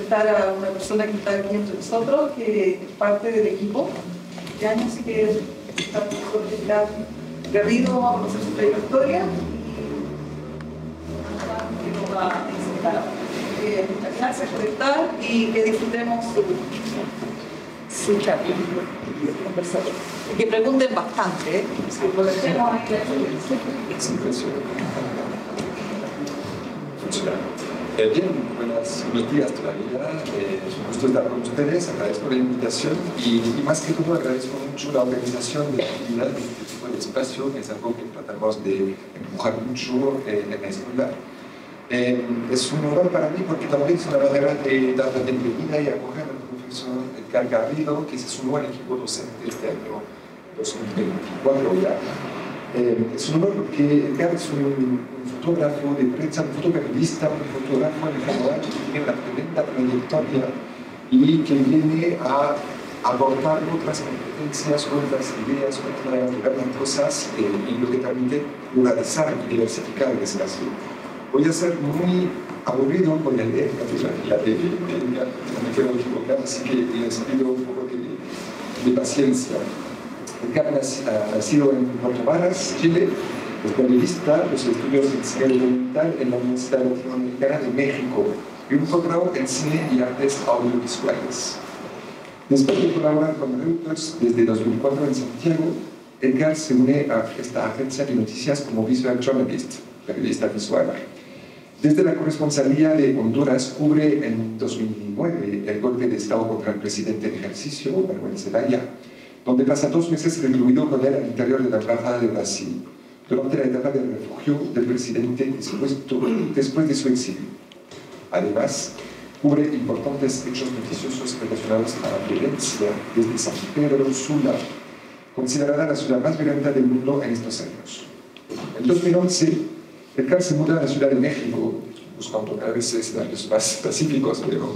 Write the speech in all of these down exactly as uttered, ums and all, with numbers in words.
presentar a una persona que está aquí entre nosotros, que es parte del equipo de años, así que está el profesor Pilar Garrido, vamos a conocer su trayectoria y que nos va a presentar. Eh, muchas gracias por estar y que disfrutemos su, su charla, su conversación. Y que pregunten bastante, ¿eh? Si lo dejemos ahí la experiencia. Eh, bien, buenas, buenos días todavía. Eh, es un gusto estar con ustedes, agradezco la invitación y, y más que todo agradezco mucho la organización de la actividad de este tipo de espacio, que es algo que tratamos de empujar mucho eh, en la escuela. Eh, es un honor para mí porque también es una manera de dar la bienvenida y acoger al profesor Edgar Garrido, que se sumó al equipo docente este año dos mil veinticuatro ya. Eh, es un honor porque Edgar es un, un fotógrafo de prensa, un fotoperiodista, un fotógrafo en general que tiene una tremenda trayectoria y que viene a abordar otras competencias, otras ideas, otras maneras de ver las cosas eh, y lo que permite pluralizar y diversificar el espacio. Voy a ser muy aburrido, voy a leer la, la de Edgar, no me quiero equivocar, así que les pido un poco de, de paciencia. Edgar ha nacido en Puerto Varas, Chile, es periodista, los estudios en cine documental en la Universidad Latinoamericana de México y un doctorado en cine y artes audiovisuales. Después de colaborar con Reuters desde dos mil cuatro en Santiago, Edgar se une a esta agencia de noticias como visual journalist, periodista visual. Desde la corresponsalía de Honduras cubre en dos mil nueve el golpe de Estado contra el presidente en ejercicio, Manuel Zelaya, donde pasa dos meses recluido con él al interior de la Embajada de Brasil, durante la etapa del refugio del presidente después de su exilio. Además, cubre importantes hechos noticiosos relacionados a la violencia desde San Pedro Sula, considerada la ciudad más violenta del mundo en estos años. En dos mil once, Edgar se muda a la Ciudad de México, buscando a veces escenarios más pacíficos, pero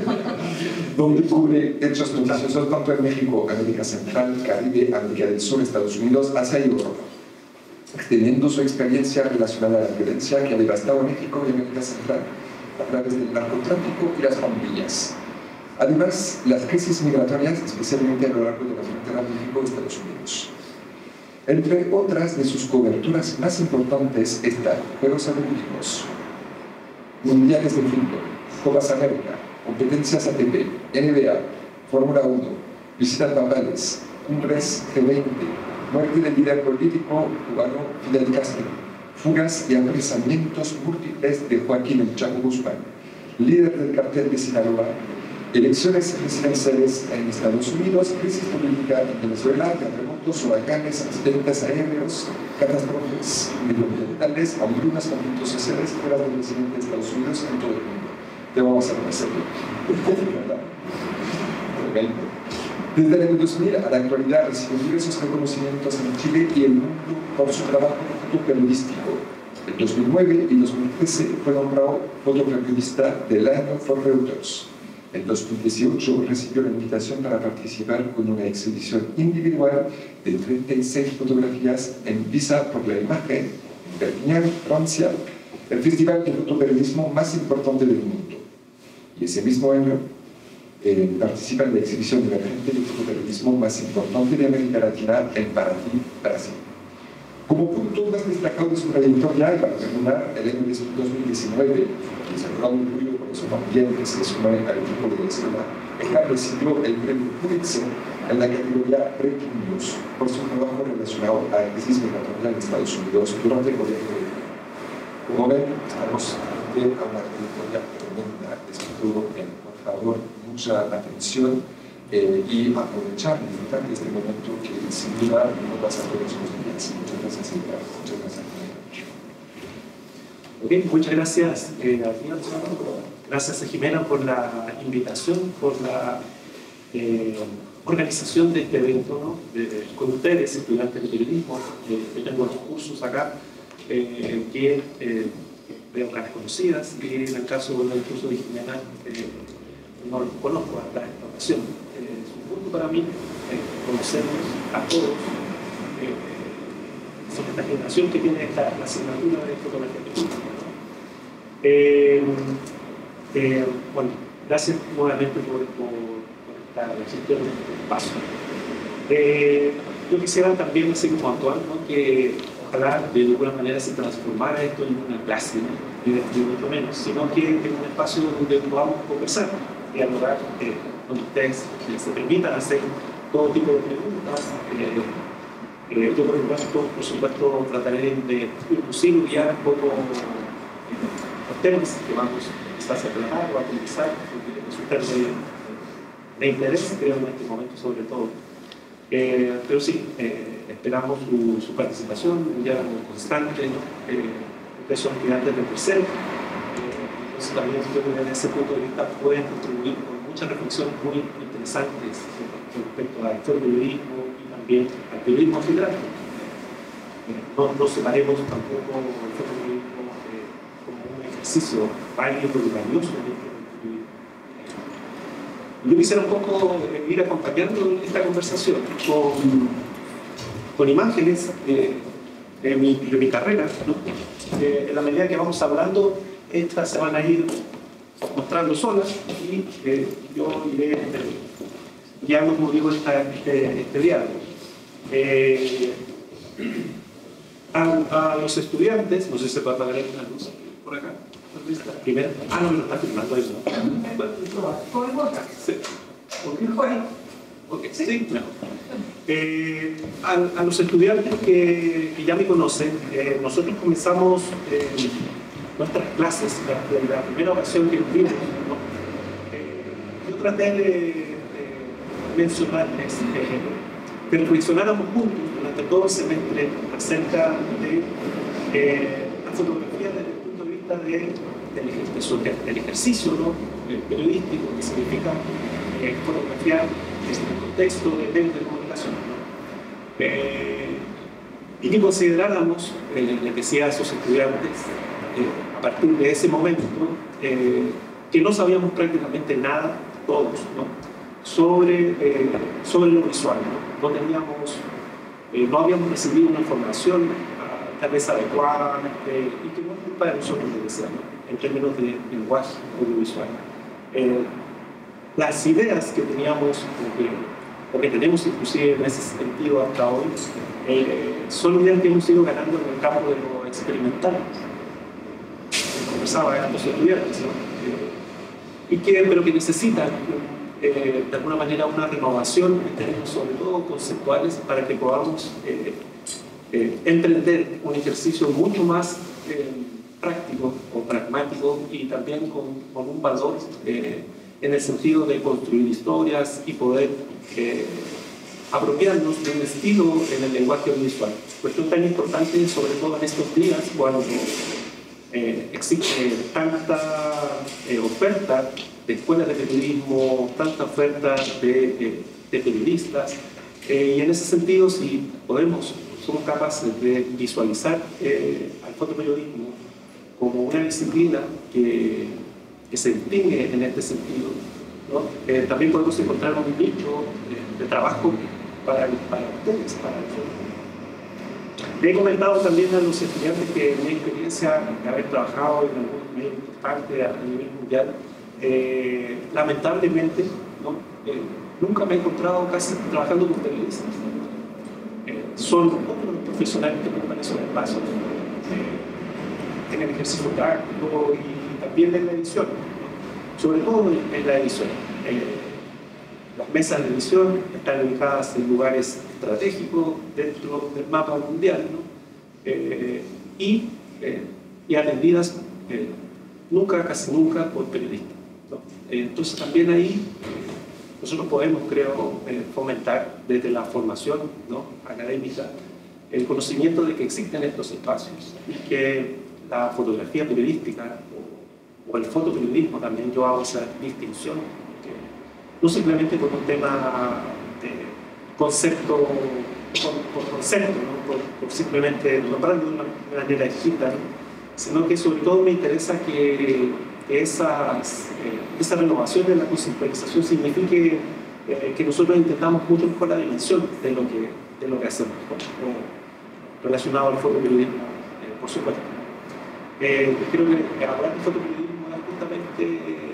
donde cubre hechos noticiosos tanto en México, América Central, Caribe, América del Sur, Estados Unidos, Asia y Europa, extendiendo su experiencia relacionada a la violencia que ha devastado México y América Central a través del narcotráfico y las pandillas. Además, las crisis migratorias, especialmente a lo largo de la frontera México-Estados Unidos. Entre otras de sus coberturas más importantes están Juegos Olímpicos, Mundiales de Fútbol, Copas América, competencias A T P, N B A, Fórmula uno, visitas papales, cumbres G veinte, muerte del líder político cubano Fidel Castro, fugas y apresamientos múltiples de Joaquín El Chapo Guzmán, líder del cartel de Sinaloa, elecciones presidenciales en Estados Unidos, crisis política en Venezuela, terremotos, huracanes, accidentes aéreos, catástrofes medioambientales, hambrunas, conflictos sociales fuera del presidente de Estados Unidos en todo el mundo. Ya vamos a conocerlo. Desde el año dos mil a la actualidad recibe diversos reconocimientos en Chile y el mundo por su trabajo fotoperiodístico. En dos mil nueve y dos mil trece fue nombrado fotoperiodista del año por Reuters. En dos mil dieciocho recibió la invitación para participar con una exhibición individual de treinta y seis fotografías en Visa por la Imagen, en Perpignan, Francia, el festival de fotoperiodismo más importante del mundo. Y ese mismo año eh, participa en la exhibición emergente de fotoperiodismo más importante de América Latina en Paraty, Brasil. Como punto más destacado de su trayectoria, y para terminar, el año dos mil diecinueve, y se ha orgullo por eso también que se suma al equipo de la escuela, Edgar recibió el premio Pulitzer en la categoría Breaking News por su trabajo relacionado a la crisis migratoria en Estados Unidos durante el gobierno de Trump. Como ven, estamos ante una trayectoria tremenda. Les pido, eh, por favor, mucha atención eh, y aprovechar y disfrutar de este momento que sin duda no pasa todos los días. Muchas gracias, Edgar. Muchas gracias. Okay, muchas gracias eh, a ti, gracias a Jimena por la invitación, por la eh, organización de este evento, ¿no? de, con ustedes, estudiantes de periodismo. Eh, yo tengo los cursos acá eh, que eh, veo caras conocidas y en el caso del curso de Jimena eh, no los conozco hasta esta ocasión. Eh, es un gusto para mí eh, conocerlos a todos. Eh, son esta generación que tiene esta la asignatura de fotografía. Eh, Eh, bueno, gracias nuevamente por, por, por esta gestión de este espacio. Eh, yo quisiera también, así como actual, ¿no? que ojalá de alguna manera se transformara esto en una clase, ¿no? ni mucho menos, sino que en un espacio donde podamos conversar, dialogar, eh, donde ustedes eh, se permitan hacer todo tipo de preguntas. Eh, eh, yo, por supuesto, por supuesto, trataré de introducir ya un poco eh, los temas que vamos quizás a tratar o a conversar, porque resultan de, de interés, creo, en este momento, sobre todo. Eh, pero sí, eh, esperamos su, su participación, un diálogo constante, ¿no? Eh, ustedes son estudiantes de tercero, eh, entonces también desde ese punto de vista pueden contribuir con muchas reflexiones muy interesantes respecto al periodismo y también al periodismo general. Eh, no, no separemos tampoco el fotoperiodismo eh, como un ejercicio válido y valioso dentro del periodismo. Yo quisiera un poco eh, ir acompañando esta conversación con, con imágenes eh, de, mi, de mi carrera, ¿no? Eh, en la medida que vamos hablando, estas se van a ir mostrando solas y eh, yo iré eh, guiando, como digo, esta, este, este diálogo. Eh, a, a los estudiantes, no sé si se puede apagar una luz por acá. La primera. Ah, no, me lo está filmando eso. ¿Podemos acá? Sí. Ok, sí, mejor. Eh, a, a los estudiantes que, que ya me conocen, eh, nosotros comenzamos eh, nuestras clases, la, la primera ocasión que vimos, ¿no? eh, yo traté de, de mencionarles eh, que reflexionáramos juntos durante todo el semestre acerca de eh, la fotografía desde el punto de vista de, del, ejercicio, del ejercicio, ¿no? El periodístico, que significa eh, fotografiar desde el contexto de medios de comunicación, ¿no? Eh, y que consideráramos, eh, les decía a esos estudiantes, eh, a partir de ese momento, eh, que no sabíamos prácticamente nada, todos, ¿no? sobre, eh, sobre lo visual, ¿no? No teníamos, eh, no habíamos recibido una información uh, tal vez adecuada, eh, y que no es culpa de nosotros, les decía, ¿no? En términos de lenguaje audiovisual. Eh, las ideas que teníamos, porque, porque tenemos inclusive en ese sentido hasta hoy, eh, son ideas que hemos ido ganando en el campo de lo experimental. Conversaba con los estudiantes, ¿no? Eh, y que, pero que necesitan eh, de alguna manera una renovación en términos sobre todo conceptuales para que podamos eh, eh, emprender un ejercicio mucho más eh, práctico o pragmático y también con, con un valor eh, en el sentido de construir historias y poder eh, apropiarnos de un estilo en el lenguaje audiovisual. Cuestión tan importante, sobre todo en estos días, cuando eh, existe tanta eh, oferta de escuelas de periodismo, tanta oferta de, eh, de periodistas, eh, y en ese sentido, si podemos, somos capaces de visualizar eh, al fotoperiodismo como una disciplina que, que se distingue en este sentido, ¿no? Eh, también podemos encontrar un nicho de, de trabajo para, para ustedes, para nosotros. Le he comentado también a los estudiantes que mi experiencia de haber trabajado en algún medio importante a nivel mundial, eh, lamentablemente, ¿no? eh, nunca me he encontrado casi trabajando con periodistas. Eh, son pocos los profesionales que ocupan esos espacios eh, en el ejercicio práctico y también en la edición, ¿no? Sobre todo en la edición. Eh, las mesas de edición están ubicadas en lugares estratégicos dentro del mapa mundial, ¿no? eh, y, eh, y atendidas eh, nunca, casi nunca, por periodistas, ¿no? Eh, entonces también ahí eh, nosotros podemos, creo, eh, fomentar desde la formación, ¿no? académica el conocimiento de que existen estos espacios y que la fotografía periodística o, o el fotoperiodismo también, yo hago esa distinción, no simplemente por un tema de concepto, por, por concepto, ¿no? por, por simplemente nombrarlo de una manera escrita, ¿no? Sino que sobre todo me interesa que, que esas, eh, esa renovación de la conceptualización signifique eh, que nosotros intentamos mucho mejor la dimensión de lo que, de lo que hacemos, ¿no? relacionado al fotoperiodismo, eh, por supuesto. Eh, creo que hablar de fotoperiodismo es justamente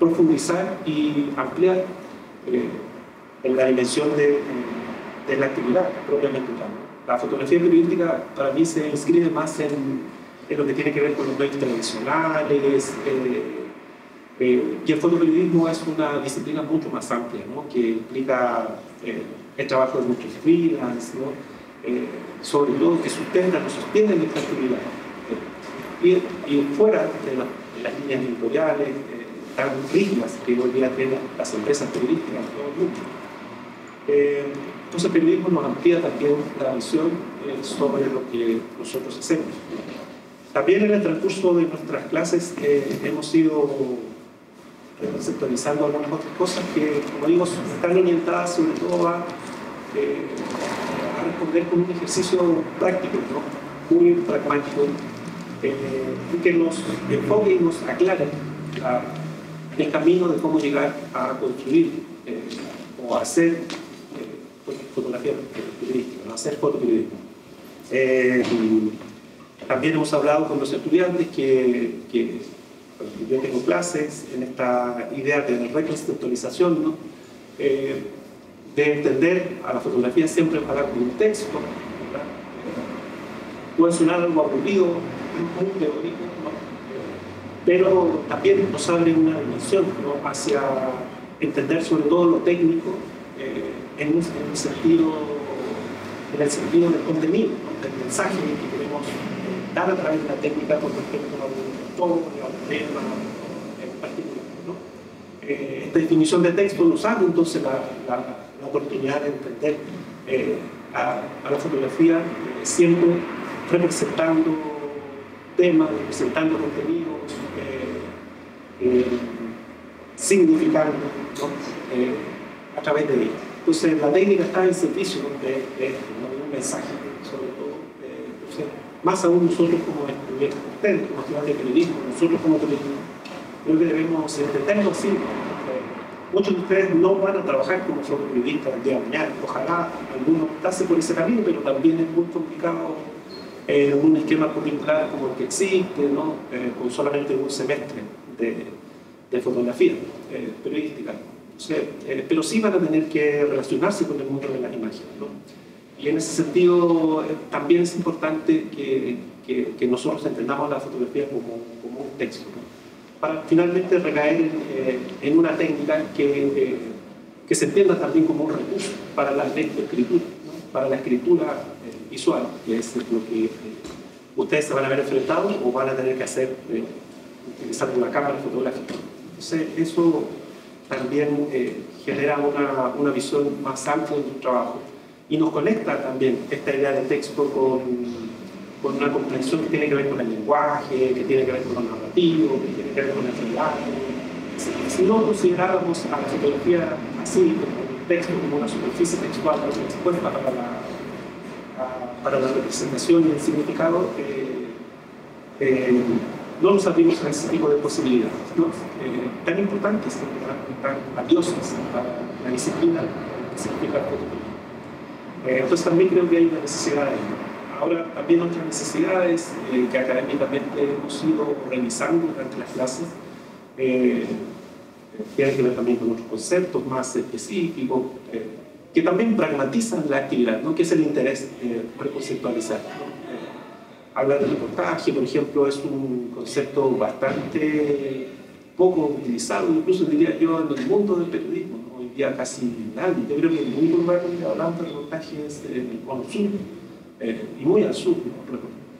profundizar y ampliar eh, en la dimensión de, de la actividad propiamente tal. La fotografía periodística para mí se inscribe más en, en lo que tiene que ver con los medios tradicionales, eh, eh, y el fotoperiodismo es una disciplina mucho más amplia, ¿no? Que implica eh, el trabajo de muchos freelance, ¿no? eh, sobre todo que sustentan o sostienen esta actividad. Eh, y, y fuera de, la, de las líneas editoriales eh, tan rígidas que hoy día tienen las empresas periodísticas en todo el mundo. Eh, entonces el periodismo nos amplía también la visión eh, sobre lo que nosotros hacemos. También en el transcurso de nuestras clases eh, hemos ido conceptualizando algunas otras cosas que, como digo, están orientadas sobre todo a, eh, a responder con un ejercicio práctico, ¿no? Muy pragmático, eh, y que nos enfoque y nos aclare la, el camino de cómo llegar a construir eh, o a hacer eh, fotografía periodística, ¿no? Hacer fotoperiodismo. Eh, también hemos hablado con los estudiantes que, que yo tengo clases en esta idea de reconceptualización, ¿no? eh, de entender a la fotografía siempre para un texto, ¿verdad? Puede sonar algo aburrido, muy teórico, ¿no? Pero también nos abre una dimensión, ¿no? Hacia entender sobre todo lo técnico eh, en, un, en, un sentido, en el sentido del contenido, ¿no? Del mensaje que queremos dar a través de la técnica con respecto a un autor, a un tema en particular, ¿no? Eh, esta definición de texto nos abre entonces la, la, la oportunidad de entender eh, a, a la fotografía eh, siempre representando temas, representando contenidos, eh, eh, significando, ¿no? eh, a través de ella. Entonces la técnica está en servicio de, de, de, ¿no? de un mensaje, sobre todo. Eh, entonces, más aún nosotros como estudiantes, ustedes como estudiantes de periodismo, nosotros como periodistas, creo que debemos entenderlo así. Muchos de ustedes no van a trabajar como fotoperiodistas el día de mañana. Ojalá algunos pasen por ese camino, pero también es muy complicado en eh, un esquema curricular como el que existe, ¿no? eh, con solamente un semestre de, de fotografía eh, periodística. O sea, eh, pero sí van a tener que relacionarse con el mundo de las imágenes, ¿no? Y en ese sentido eh, también es importante que, que, que nosotros entendamos la fotografía como, como un texto, ¿no? Para finalmente recaer en, eh, en una técnica que, eh, que se entienda también como un recurso para la lectoescritura, ¿no? Para la escritura eh, visual, que es lo que eh, ustedes se van a ver enfrentados o van a tener que hacer eh, utilizando una cámara fotográfica. Entonces eso también eh, genera una, una visión más amplia de tu trabajo y nos conecta también esta idea de texto con, con una comprensión que tiene que ver con el lenguaje, que tiene que ver con lo narrativo, que tiene que ver con el relato. Si, si no consideráramos a la fotografía así, como un texto, como una superficie textual expuesta para la, a, para la representación y el significado, eh, eh, no nos abrimos a ese tipo de posibilidades, ¿no? eh, tan importantes, tan valiosas para la disciplina que significa el fotoperiodismo. Eh, entonces también creo que hay una necesidad de ello. Ahora también otras necesidades eh, que académicamente hemos ido revisando durante las clases eh, tienen que ver también con otros conceptos más específicos eh, que también pragmatizan la actividad, ¿no? Que es el interés eh, reconceptualizar, ¿no? eh, hablar de reportaje, por ejemplo, es un concepto bastante poco utilizado, incluso diría yo en el mundo del periodismo, ¿no? Hoy día casi nadie. Yo creo que el único lugar donde hablamos de reportaje es en el Cono Sur, eh, y muy al sur, ¿no?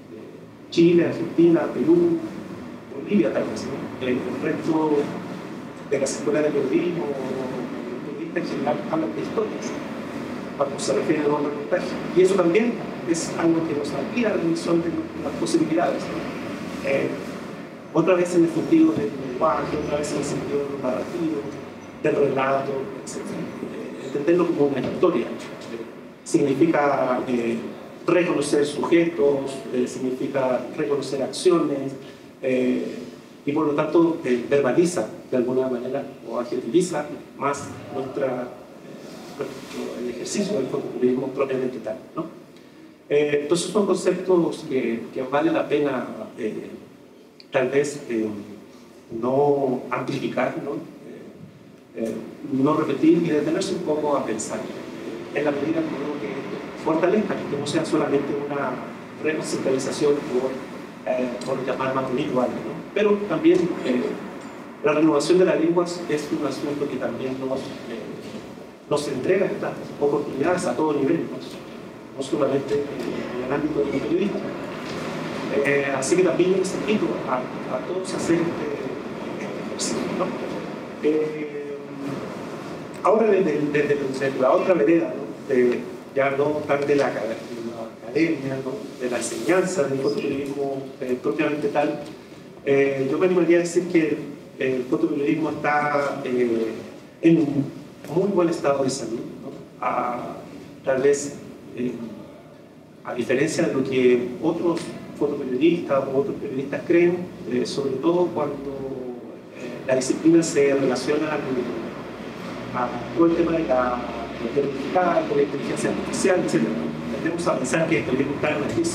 Chile, Argentina, Perú, Bolivia tal vez, ¿no? El resto de las escuelas de periodismo, periodistas en general hablan de historias cuando se refiere a un reportaje. Y eso también es algo que nos amplía la dimensión de las posibilidades, ¿no? Eh, otra vez en el sentido del lenguaje, otra vez en el sentido del narrativo, del relato, etcétera. Eh, entenderlo como una historia eh, significa eh, reconocer sujetos, eh, significa reconocer acciones, eh, y por lo tanto eh, verbaliza de alguna manera o adjetiviza más nuestra, eh, el ejercicio del fotoperiodismo propiamente tal, ¿no? Eh, entonces son conceptos que, que vale la pena eh, tal vez eh, no amplificar, ¿no? Eh, eh, no repetir y detenerse un poco a pensar en la medida que fortalezca, que no sea solamente una reconceptualización por, eh, por llamar más individual, ¿no? Pero también eh, la renovación de las lenguas es un asunto que también nos, eh, nos entrega estas oportunidades a todo nivel, ¿no? No solamente en el ámbito del periodismo. Eh, así que también les invito a, a todos a hacer este ejercicio, ¿no? Eh, ahora desde, desde, desde la otra vereda, ¿no? De, ya no tan de la, de la academia, ¿no? De la enseñanza del fotoperiodismo eh, propiamente tal, eh, yo me animaría a decir que el fotoperiodismo está eh, en un muy buen estado de salud, ¿no? A, tal vez eh, a diferencia de lo que otros fotoperiodistas o otros periodistas creen, eh, sobre todo cuando eh, la disciplina se relaciona a, a todo el tema de la inteligencia digital, de la inteligencia artificial, etcétera. Tendemos a pensar que el periodismo está en una crisis.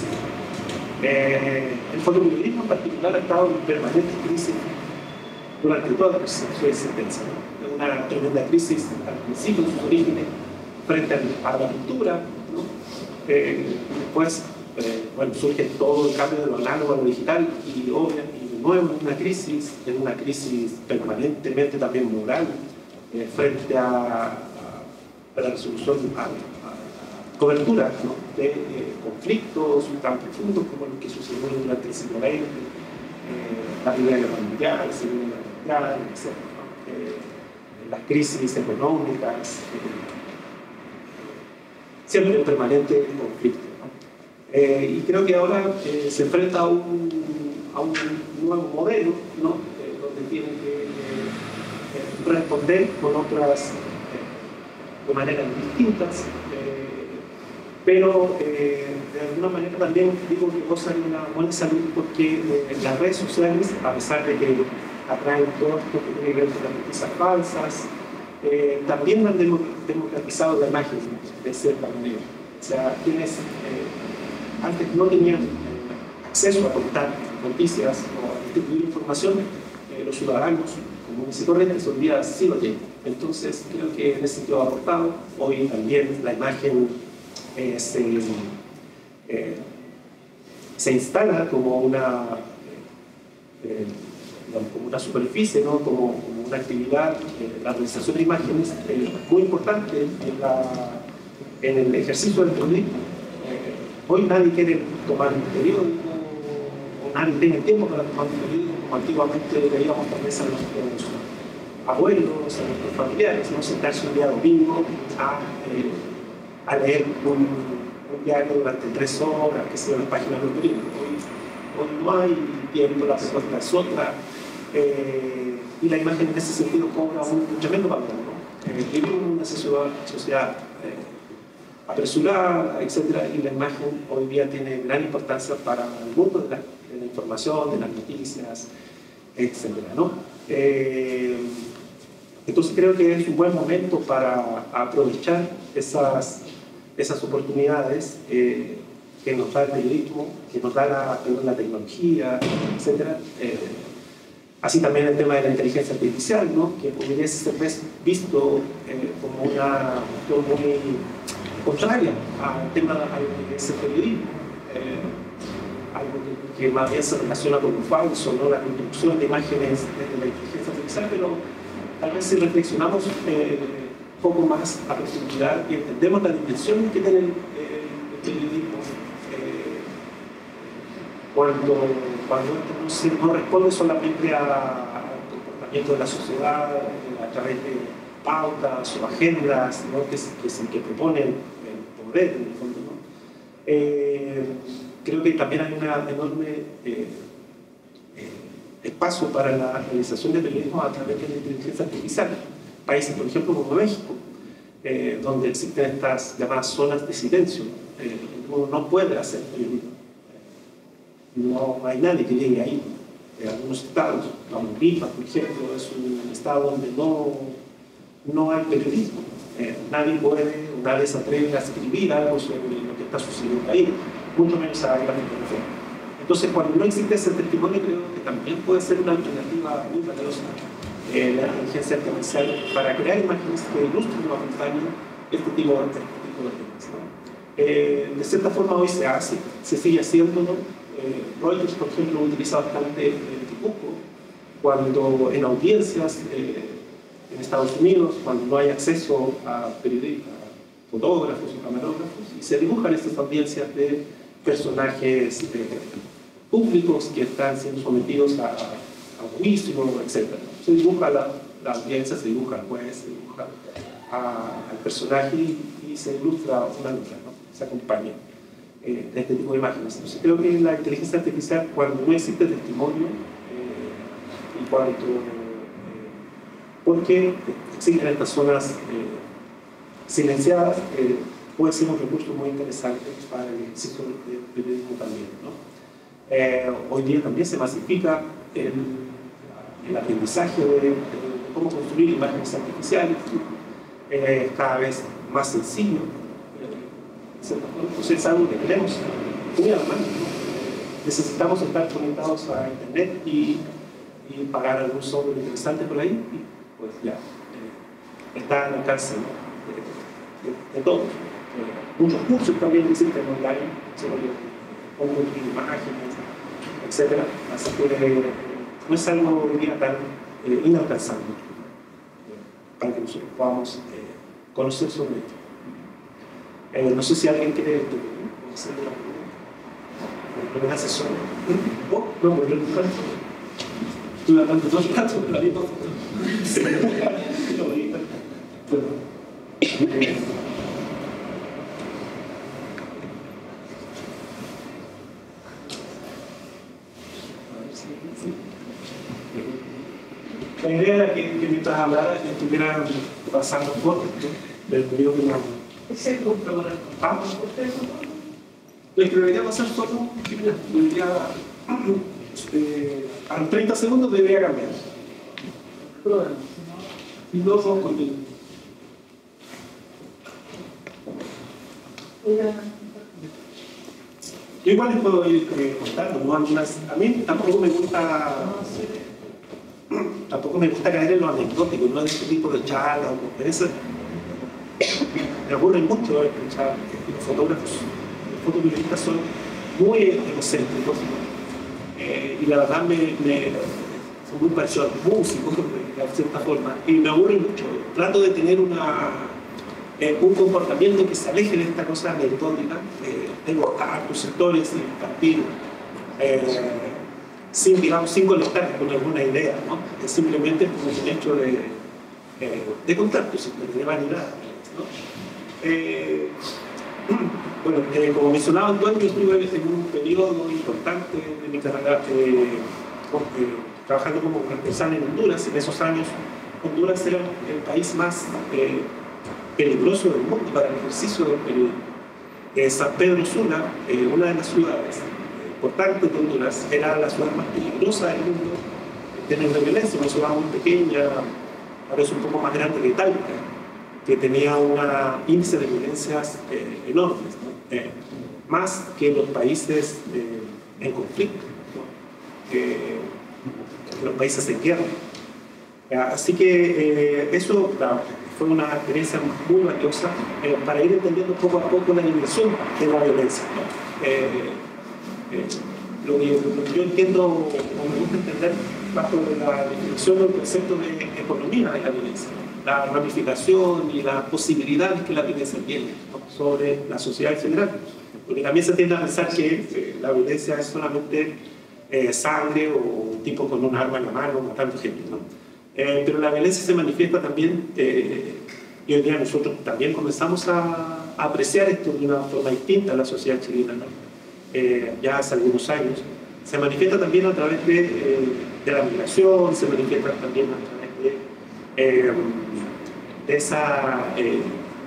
Eh, el fotoperiodismo en particular ha estado en permanente crisis durante toda su existencia, ¿no? Una tremenda crisis al principio de sus orígenes frente a la pintura, ¿no? Eh, después Eh, bueno, surge todo el cambio de lo análogo a lo digital y, obvio, y de nuevo en una crisis, en una crisis permanentemente también moral, eh, frente a, a, a la resolución, a, a cobertura, ¿no? de eh, conflictos tan profundos como lo que sucedió durante el siglo veinte, eh, la Primera Guerra Mundial, la Segunda Guerra Mundial, etcétera, ¿no? eh, las crisis económicas, eh, siempre en permanente conflicto. Eh, y creo que ahora eh, se enfrenta a un, a un nuevo modelo, ¿no? eh, donde tiene que eh, responder con otras, eh, de maneras distintas, eh, pero eh, de alguna manera también digo que goza de una buena salud porque eh, las redes sociales, a pesar de que atraen todo esto que tiene que ver con las noticias falsas, eh, también han democratizado la imagen de cierta manera. O sea, tienes... Eh, antes no tenían eh, acceso a contar noticias o a distribuir información, eh, los ciudadanos comunes y corrientes hoy día sí lo tienen. Entonces creo que en ese sentido ha aportado. Hoy también la imagen eh, se, eh, se instala como una, eh, digamos, como una superficie, ¿no? como, como una actividad, eh, la realización de imágenes eh, muy importante en, la, en el ejercicio del periodismo. Hoy nadie quiere tomar un periódico, o nadie tiene tiempo para tomar un periódico, como antiguamente veíamos tal vez a nuestros abuelos, a nuestros familiares, ¿no? Sentarse un día domingo a, eh, a leer un, un diario durante tres horas, que sea las páginas del periódico. Hoy, hoy no hay tiempo, la respuesta es otra, eh, y la imagen en ese sentido cobra un tremendo valor, ¿no? Eh, vivimos en una sociedad, sociedad eh, apresurada, etcétera, y la imagen hoy día tiene gran importancia para el mundo de la, de la información, de las noticias, etcétera, ¿no? Eh, entonces creo que es un buen momento para aprovechar esas, esas oportunidades eh, que nos da el periodismo, que nos da la, la tecnología, etcétera. Eh, así también el tema de la inteligencia artificial, ¿no? Que podría ser visto eh, como una cuestión muy contraria al tema de ese periodismo, eh, algo que, que más bien se relaciona con lo falso, ¿no? La construcción de imágenes desde la inteligencia artificial, pero tal vez si reflexionamos eh, un poco más a profundidad y entendemos la dimensión que tiene el, el periodismo, eh, cuando, cuando esto no, se, no responde solamente a, al comportamiento de la sociedad a través de pautas o agendas, ¿no? que, que, que proponen en el fondo, ¿no? Eh, creo que también hay un enorme eh, eh, espacio para la realización de periodismo a través de la inteligencia artificial. Países, por ejemplo, como México, eh, donde existen estas llamadas zonas de silencio, eh, uno no puede hacer periodismo. No hay nadie que llegue ahí. En algunos estados, Tamaulipas, por ejemplo, es un estado donde no, no hay periodismo. Eh, nadie puede, nadie se atreve a escribir algo sobre lo que está sucediendo ahí, mucho menos a la información. Entonces, cuando no existe ese testimonio, creo que también puede ser una alternativa muy valiosa eh, la inteligencia artificial para crear imágenes que ilustren o acompañen este tipo de, este tipo de temas, ¿no? Eh, de cierta forma hoy se hace, se sigue haciendo, ¿no? Eh, Reuters, por ejemplo, utiliza bastante el dibujo cuando en audiencias eh, en Estados Unidos, cuando no hay acceso a periodistas, fotógrafos o camarógrafos, y se dibujan estas audiencias de personajes eh, públicos que están siendo sometidos a, a juicio, etcétera. Se dibuja la, la audiencia, se dibuja al juez, se dibuja a, al personaje y, y se ilustra una nota, ¿no? Se acompaña eh, de este tipo de imágenes. Entonces creo que la inteligencia artificial, cuando no existe testimonio eh, y cuando eh, porque existen estas zonas eh, silenciadas, eh, puede ser un recurso muy interesante para el ejercicio del periodismo también, ¿no? Eh, hoy día también se masifica el, el aprendizaje de, de, de cómo construir imágenes artificiales, eh, cada vez más sencillo. Entonces es algo que tenemos muy a la mano, ¿no? Necesitamos estar conectados a internet y, y pagar algún software interesante por ahí, y pues ya eh, está al alcance, ¿no? de, de, de todo. Eh, muchos cursos también existen online sobre cómo construir imágenes, etcétera. Así que eh, no es algo hoy día tan eh, inalcanzable eh, para que nosotros podamos eh, conocer sobre esto. Eh, no sé si alguien quiere hacer una pregunta. ¿Me hace solo? Oh, no, pues yo no canto. Estuve hablando todo el rato, pero ahí no. La idea era que, que mientras hablaba estuvieran pasando fotos del periodo de la... ¿Es el punto? ¿Ah? Les debería pasar fotos, debería... Eh, a los treinta segundos debería cambiar. Y luego conmigo. Yo igual les puedo ir eh, contando, ¿no? Algunas, a mí tampoco me gusta tampoco me gusta caer en lo anecdótico, no de este tipo de charlas o conferencias. Me aburren mucho escuchar que los fotógrafos, los fotoperiodistas son muy egocéntricos eh, y la verdad me, me son muy parecidos a los músicos de cierta forma y me aburren mucho. Trato de tener una Eh, un comportamiento que se aleje de esta cosa anecdótica. Eh, tengo hartos sectores de compartir eh, sin, digamos, sin conectar con alguna idea, ¿no? Es simplemente por el hecho de, eh, de contar, pues, de vanidad, ¿no? Eh, bueno, eh, como mencionaba Antonio, yo estuve en un periodo importante de mi carrera eh, con, eh, trabajando como corresponsal en Honduras. En esos años Honduras era el país más eh, peligroso del mundo para el ejercicio del periodismo. Eh, San Pedro Sula, eh, una de las ciudades eh, importantes de Honduras, era la ciudad más peligrosa del mundo en términos de violencia, una ciudad muy pequeña, a veces un poco más grande que Talca, que tenía un índice de violencias eh, enormes, ¿no? eh, más que los países eh, en conflicto, ¿no? eh, los países en guerra. Eh, así que eh, eso, claro, fue una experiencia muy valiosa eh, para ir entendiendo poco a poco la dimensión de la violencia, ¿no? eh, eh, lo, que, lo que yo entiendo, o me gusta entender, bajo la definición del concepto de economía de la violencia, la ramificación y las posibilidades que la violencia tiene, ¿no? Sobre la sociedad en general. Porque también se tiende a pensar que eh, la violencia es solamente eh, sangre o un tipo con un arma en la mano matando gente, ¿no? Eh, pero la violencia se manifiesta también, eh, y hoy día nosotros también comenzamos a, a apreciar esto de una forma distinta a la sociedad chilena, ¿no? eh, ya hace algunos años. Se manifiesta también a través de, eh, de la migración, se manifiesta también a través de, eh, de, esa, eh,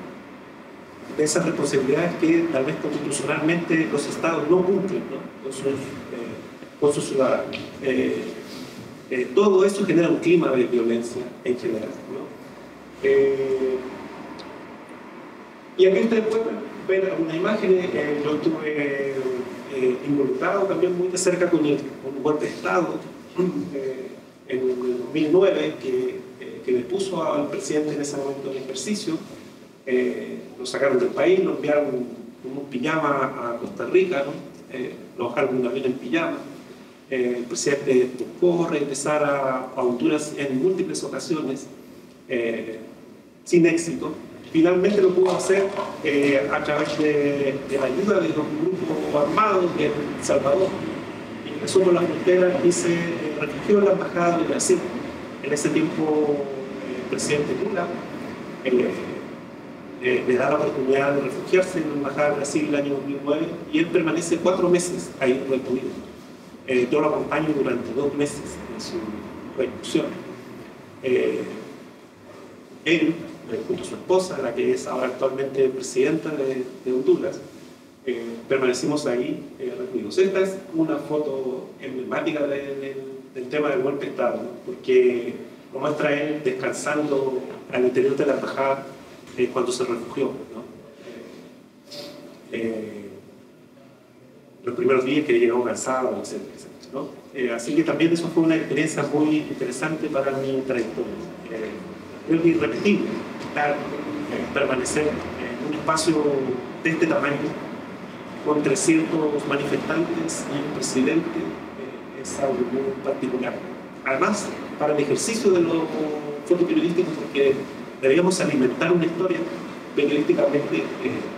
de esas responsabilidades que tal vez constitucionalmente los estados no cumplen, ¿no? con, sus, eh, con sus ciudadanos. Eh, Eh, todo eso genera un clima de violencia en general, ¿no? Eh, y aquí ustedes pueden ver algunas imágenes. Eh, yo estuve eh, involucrado también muy de cerca con el, con el golpe de Estado eh, en el dos mil nueve, que, eh, que le puso al presidente en ese momento en ejercicio. Eh, lo sacaron del país, lo enviaron como un pijama a Costa Rica, ¿no? eh, lo bajaron de un avión en pijama. Eh, el presidente buscó regresar a, a Honduras en múltiples ocasiones, eh, sin éxito. Finalmente lo pudo hacer eh, a través de, de la ayuda de los grupos armados de El Salvador. Ingresó por la frontera y se eh, refugió en la embajada de Brasil. En ese tiempo, eh, el presidente Lula eh, eh, le da la oportunidad de refugiarse en la embajada de Brasil el año dos mil nueve, y él permanece cuatro meses ahí recluido. Eh, yo lo acompaño durante dos meses en su reclusión. Eh, él, eh, junto a su esposa, la que es ahora actualmente presidenta de, de Honduras, eh, permanecimos ahí eh, recluidos. Esta es una foto emblemática de, de, del tema del golpe de Estado, ¿no? Porque lo muestra él descansando al interior de la embajada eh, cuando se refugió, ¿no? Eh, los primeros días que llegó cansado, etcétera, etcétera, ¿no? Eh, así que también eso fue una experiencia muy interesante para mi trayectoria. Eh, es irrepetible estar, eh, permanecer en un espacio de este tamaño con trescientos manifestantes y el presidente, eh, es algo muy particular. Además, para el ejercicio de lo fotoperiodístico, porque debíamos alimentar una historia periodísticamente eh,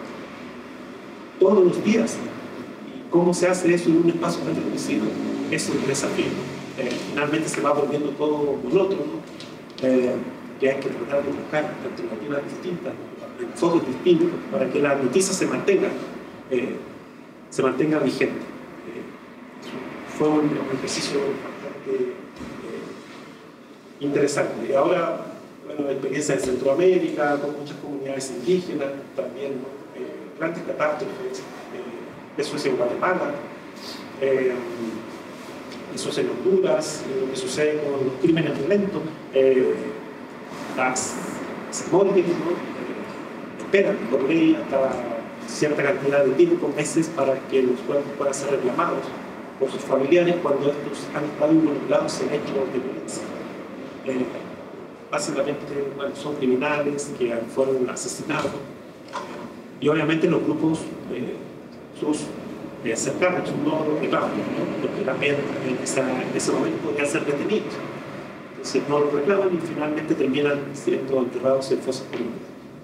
todos los días. ¿Cómo se hace eso en un espacio tan reducido? Eso es un desafío. Eh, finalmente se va volviendo todo monótono, ¿no? eh, que hay que tratar de buscar alternativas distintas, enfoques distintos, para que la noticia se mantenga, eh, se mantenga vigente. Eh, fue un, un ejercicio bastante eh, interesante. Y ahora, bueno, la experiencia en Centroamérica, con muchas comunidades indígenas, también eh, grandes catástrofes. Eso es en Guatemala, eh, eso es en Honduras, eh, lo que sucede con los crímenes violentos, eh, las simónicas, ¿no? eh, esperan por ley hasta cierta cantidad de tiempo, meses, para que los cuerpos puedan ser reclamados por sus familiares cuando estos han estado involucrados en hechos de violencia. Eh, básicamente, bueno, son criminales que fueron asesinados, y obviamente los grupos eh, sus eh, cercanos no lo reclaman, ¿no? Porque también en, esa, en ese momento podían ser detenidos. Entonces no lo reclaman y finalmente terminan siendo enterrados en fosas comunes.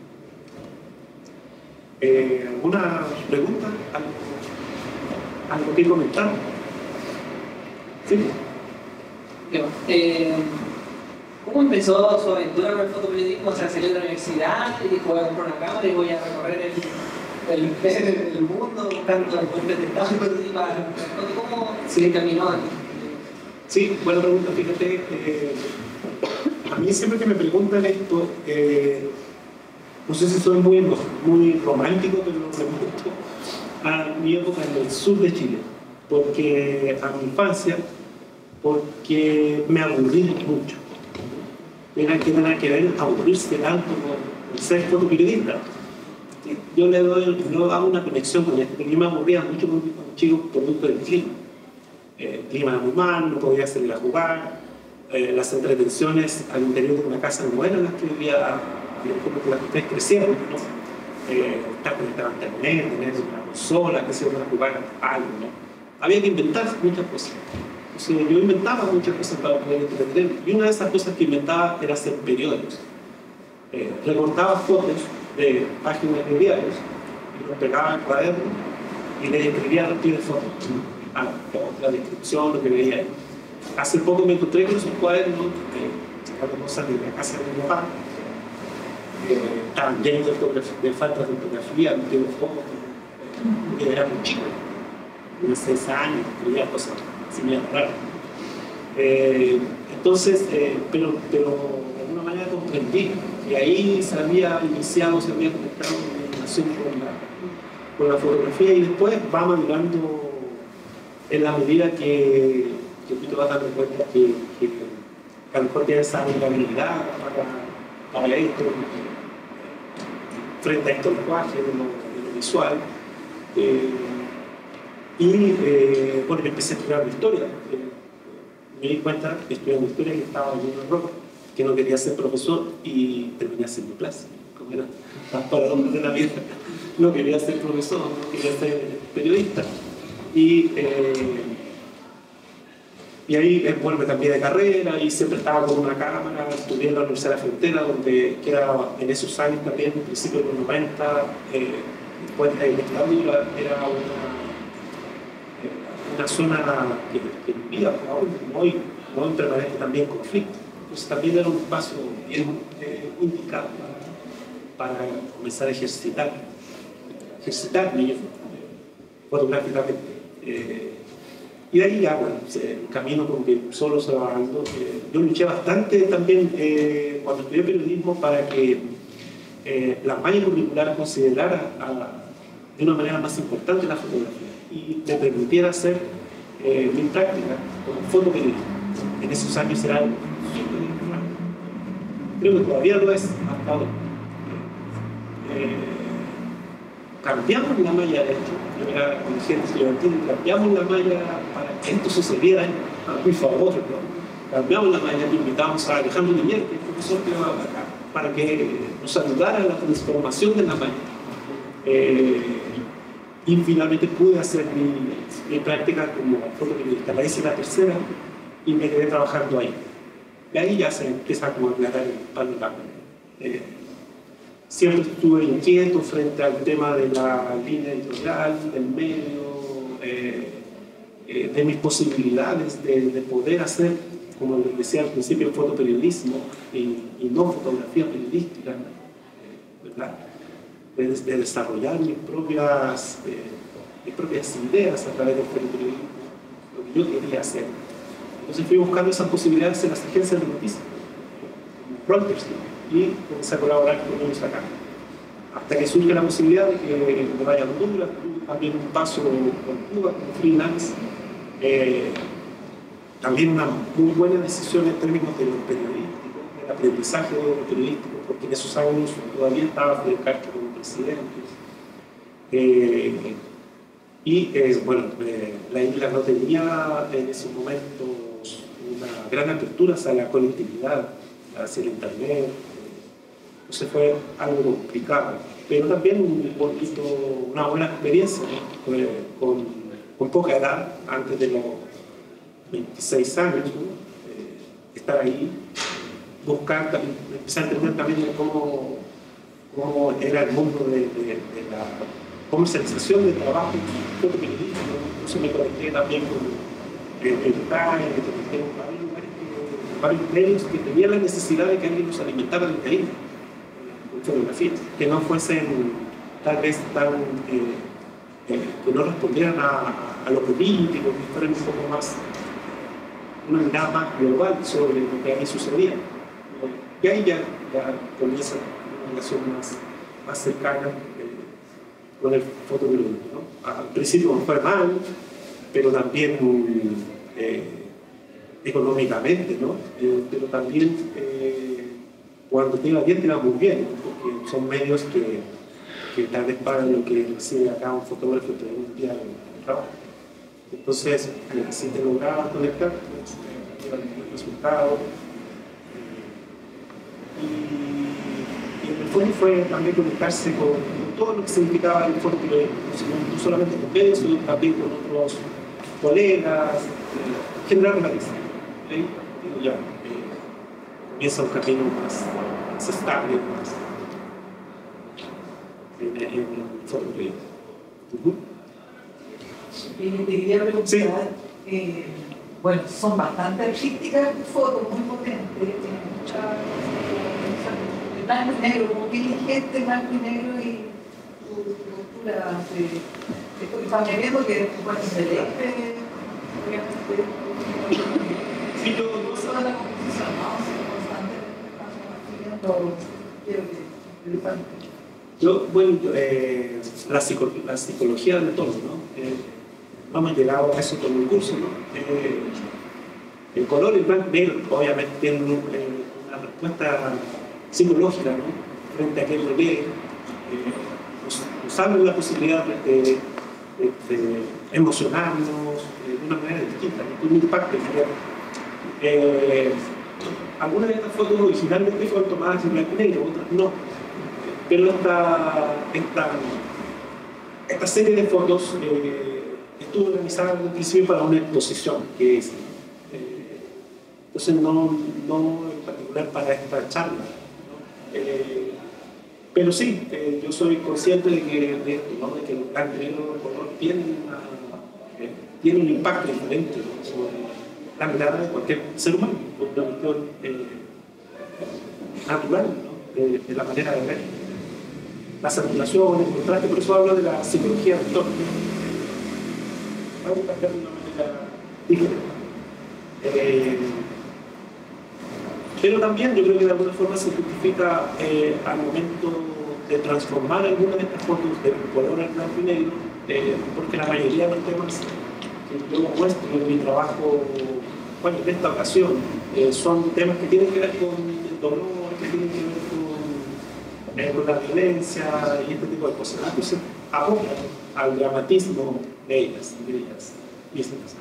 Eh, ¿Alguna pregunta? ¿Algo, algo que comentar? Sí. Eh, ¿Cómo empezó su aventura con el fotoperiodismo? O sea, salió de la universidad y dijo, voy a comprar una cámara y voy a recorrer el... El, el mundo buscando el golpe de Estado. ¿Cómo se caminó aquí? Sí, buena pregunta. Fíjate, eh, a mí siempre que me preguntan esto, eh, no sé si soy muy, muy romántico, pero me pregunto a mi época en el sur de Chile, porque a mi infancia, porque me aburrí mucho. Tenía que tener que ver aburrirse tanto con ser fotoperiodista. Yo le doy, no hago una conexión con esto, porque yo me aburría mucho con un chico producto del clima. Eh, el clima era muy mal, no podía salir a jugar, eh, las entretenciones al interior de una casa no eran las que vivía, como que las que ustedes crecieron, ¿no? Eh, estar conectado a internet, tener una consola, que se para jugar algo, ¿no? Había que inventar muchas cosas. O sea, yo inventaba muchas cosas para poder entretener, y una de esas cosas que inventaba era hacer periódicos. Eh, recortaba fotos de páginas de diarios y los pegaba en cuaderno y les escribía a los pies de fotos, ah, la descripción, lo que veía ahí. Hace poco me encontré con esos cuadernos, eh, cosas de la casa de mi papá, eh, estaban llenos de, de faltas de fotografía, de fotos, porque era muy chico, unos seis años, escribía cosas así medio raras. Eh, entonces, eh, pero, pero de alguna manera comprendí. Y ahí se había iniciado, se había conectado una relación con la, con la fotografía, y después va madurando en la medida que, que tú te vas dando cuenta que, que, que a lo mejor tienes esa habilidad para, para esto, frente a estos lenguajes de lo, de lo visual. Eh, Y eh, bueno, yo empecé a estudiar la historia. Eh, me di cuenta, estudiando historia, que estaba en un error, que no quería ser profesor y terminé haciendo clases, como era para hombres de la vida. No quería ser profesor, no quería ser periodista. Y, eh, y ahí eh, bueno, me cambié de carrera y siempre estaba con una cámara. Estudié en la Universidad de la Frontera, donde que era en esos años también, en principio de los noventa, eh, después de la dictadura, era una, una zona que, que vivía aún, muy, muy permanente también conflicto. Entonces también era un espacio bien eh, indicado para, para comenzar a ejercitar, ejercitarme yo, fotográficamente. Eh, y de ahí ya, bueno, el camino como que solo se va dando. Eh, yo luché bastante también eh, cuando estudié periodismo para que eh, la malla curricular considerara a, de una manera más importante la fotografía y me permitiera hacer eh, mi práctica como fotoperiodismo. En esos años era algo súper importante. Creo que todavía lo es hasta ahora. Eh, cambiamos la malla de esto, yo era dirigente estudiantil, cambiamos la malla para que esto sucediera a mi favor, ¿no? Cambiamos la malla, invitamos a Alejandro Guillermo, que es profesor que va acá, para que nos ayudara a la transformación de la malla. Eh, y finalmente pude hacer mi, mi práctica como fotoperiodista. La hice la tercera y me quedé trabajando ahí. Y ahí ya se empieza como a aclarar el panorama. Eh, siempre estuve inquieto frente al tema de la línea editorial, del medio, eh, eh, de mis posibilidades de, de poder hacer, como les decía al principio, fotoperiodismo y, y no fotografía periodística, eh, ¿verdad? De, de desarrollar mis propias, eh, mis propias ideas a través del fotoperiodismo, lo que yo quería hacer. Entonces fui buscando esas posibilidades en las agencias de noticias, como Reuters, ¿no? Y comencé a colaborar con ellos acá. Hasta que surge la posibilidad de que me vaya a Honduras, tuve también un paso con Cuba, como freelance. Eh, también una muy buena decisión en términos de lo periodístico, del aprendizaje de lo periodístico, porque en esos años todavía estaba Fidel Castro como presidente. Eh, y eh, bueno, eh, la isla no tenía en esos momentos una gran apertura hacia la conectividad, hacia el internet. Entonces fue algo complicado, pero también un poquito, una buena experiencia, ¿no? con, con poca edad, antes de los veintiséis años, ¿no? eh, estar ahí, buscar, también, empezar a entender también cómo, cómo era el mundo de, de, de la comercialización del trabajo fotoperiodístico. Entonces me conecté también con el T A E, me conecté con varios lugares, que, varios medios que tenían la necesidad de que alguien los alimentara del cariño con fotografías, que no fuesen tal vez tan, eh, eh, que no respondieran a, a lo político, que fueran un poco más, una mirada más global sobre lo que ahí sucedía. Y ahí ya, ya comienza una relación más, más cercana eh, con el fotoperiodismo, ¿no? Al principio me fue mal, pero también eh, económicamente, ¿no? Eh, pero también eh, cuando te iba bien, te iba muy bien, ¿no? Porque son medios que, que tal vez pagan lo que recibe acá un fotógrafo que un día de trabajo. Entonces, eh, si te lograba conectar, pues, eh, era un resultado. Y, y en el fondo fue también conectarse con, con todo lo que significaba el fotoperiodismo, no solamente con medios, sino también con otros colegas, eh, generar una lista. Y ahí digo, ya, eh, comienza un camino más, más estable, más en, en, en el fotoperiodismo. Uh-huh. Y te quería preguntar, sí. eh, bueno, son bastante artísticas tus fotos, muy potentes, tienen mucha, el blanco y negro, como que elegiste blanco y negro y tu, tu postura de, de, estamos viendo que bueno, celeste, obviamente, sí, yo no solo la composición, ¿no? Sino constantemente estamos quiero que elefante. Yo, bueno, eh, la, psico, la psicología del tono, ¿no? Eh, no hemos llegado a eso con el curso, ¿no? Eh, el color y el blanco negro, obviamente, tienen un, eh, una respuesta psicológica, ¿no? Frente a aquel bebé, eh, nos, nos abre la posibilidad de, de emocionarnos de una manera distinta, un impacto. Eh, algunas de estas fotos originalmente fueron tomadas en blanco y negro, otras no. Pero esta, esta, esta serie de fotos eh, estuvo organizada al principio para una exposición que es. Eh, entonces, no, no en particular para esta charla. ¿No? Eh, pero sí, eh, yo soy consciente de que, de esto, ¿no? De que el blanco y negro el color tiene, una, eh, tiene un impacto diferente, ¿no? Sobre la mirada de cualquier ser humano, una cuestión eh, natural, ¿no? de, de la manera de ver. La circulación, el contraste, por eso hablo de la psicología del entorno. Vamos a cambiar de una manera diferente. Eh, pero también yo creo que de alguna forma se justifica eh, al momento de transformar alguna de estas fotos de color al blanco y negro, eh, porque la mayoría de los temas que yo muestro en mi trabajo, bueno, en esta ocasión, eh, son temas que tienen que ver con el dolor, que tienen que ver con, eh, con la violencia y este tipo de cosas. Entonces, abocan al dramatismo de ellas, de ellas y este caso.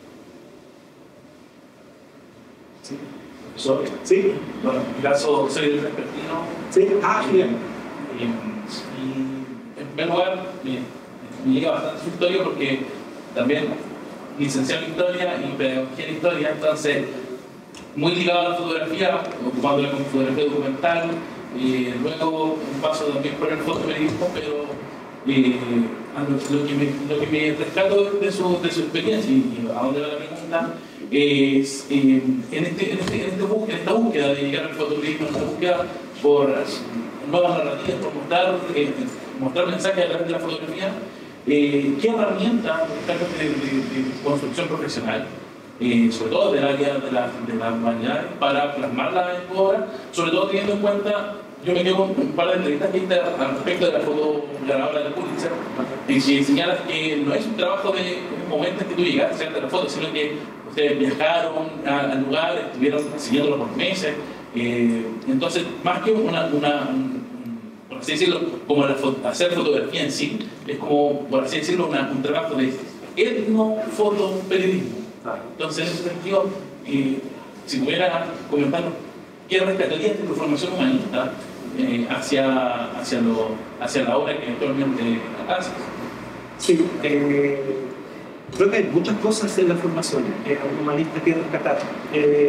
Sí. Soy, sí. Bueno, en mi caso soy del vespertino. Sí, ah, bien. Y, y en primer lugar, me, me llega bastante su historia porque también licenciado en Historia y Pedagogía en Historia, entonces muy ligado a la fotografía, ocupándola como fotografía documental, y luego un paso también por el fotoperiodismo, pero eh, lo, que me, lo que me rescato de su, de su experiencia y a dónde va la pregunta es eh, en, este, en, este, en, este búsqueda, en esta búsqueda de llegar al fotoperiodismo, en esta búsqueda por nuevas narrativas, por mostrar, eh, mostrar mensajes a través de la fotografía. Eh, ¿Qué herramientas de, de, de construcción profesional, eh, sobre todo del área de la, de la humanidad, para plasmarla en tu obra, sobre todo teniendo en cuenta, yo me quedo con un par de entrevistas que hice al respecto de la foto ganadora de Pulitzer, en que señalas que no es un trabajo de un momento en que tú llegaste a hacerte la foto, sino que ustedes viajaron al lugar, estuvieron siguiéndolo por meses, eh, entonces más que una, una por así decirlo, como la foto, hacer fotografía en sí, es como, por así decirlo, una, un trabajo de etnofotoperiodismo. Entonces, en ese sentido, eh, si pudiera comentarnos, ¿qué rescatarías de tu formación humanista eh, hacia, hacia, lo, hacia la obra que actualmente haces? Sí, eh, creo que hay muchas cosas en la formación que un humanista quiere rescatar. Eh,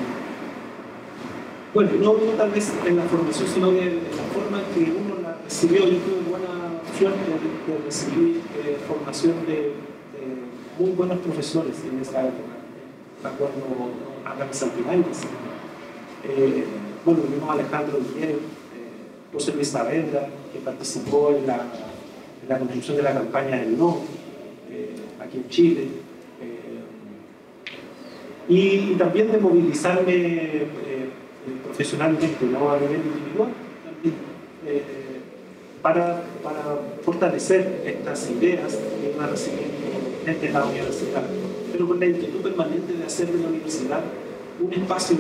Bueno, no, no tal vez en la formación, sino de, de la forma en que uno la recibió. Yo tuve buena suerte de, de recibir eh, formación de, de muy buenos profesores en esa época. Me acuerdo a Rami Santibáñez, eh, bueno, el mismo Alejandro Guillermo, eh, José Luis Saavedra, que participó en la, en la construcción de la campaña del No, eh, aquí en Chile. Eh, y, y también de movilizarme eh, profesionalmente, no a nivel individual, también, eh, para, para fortalecer estas ideas que iban recibiendo desde la universidad, pero con la inquietud permanente de hacer de la universidad un espacio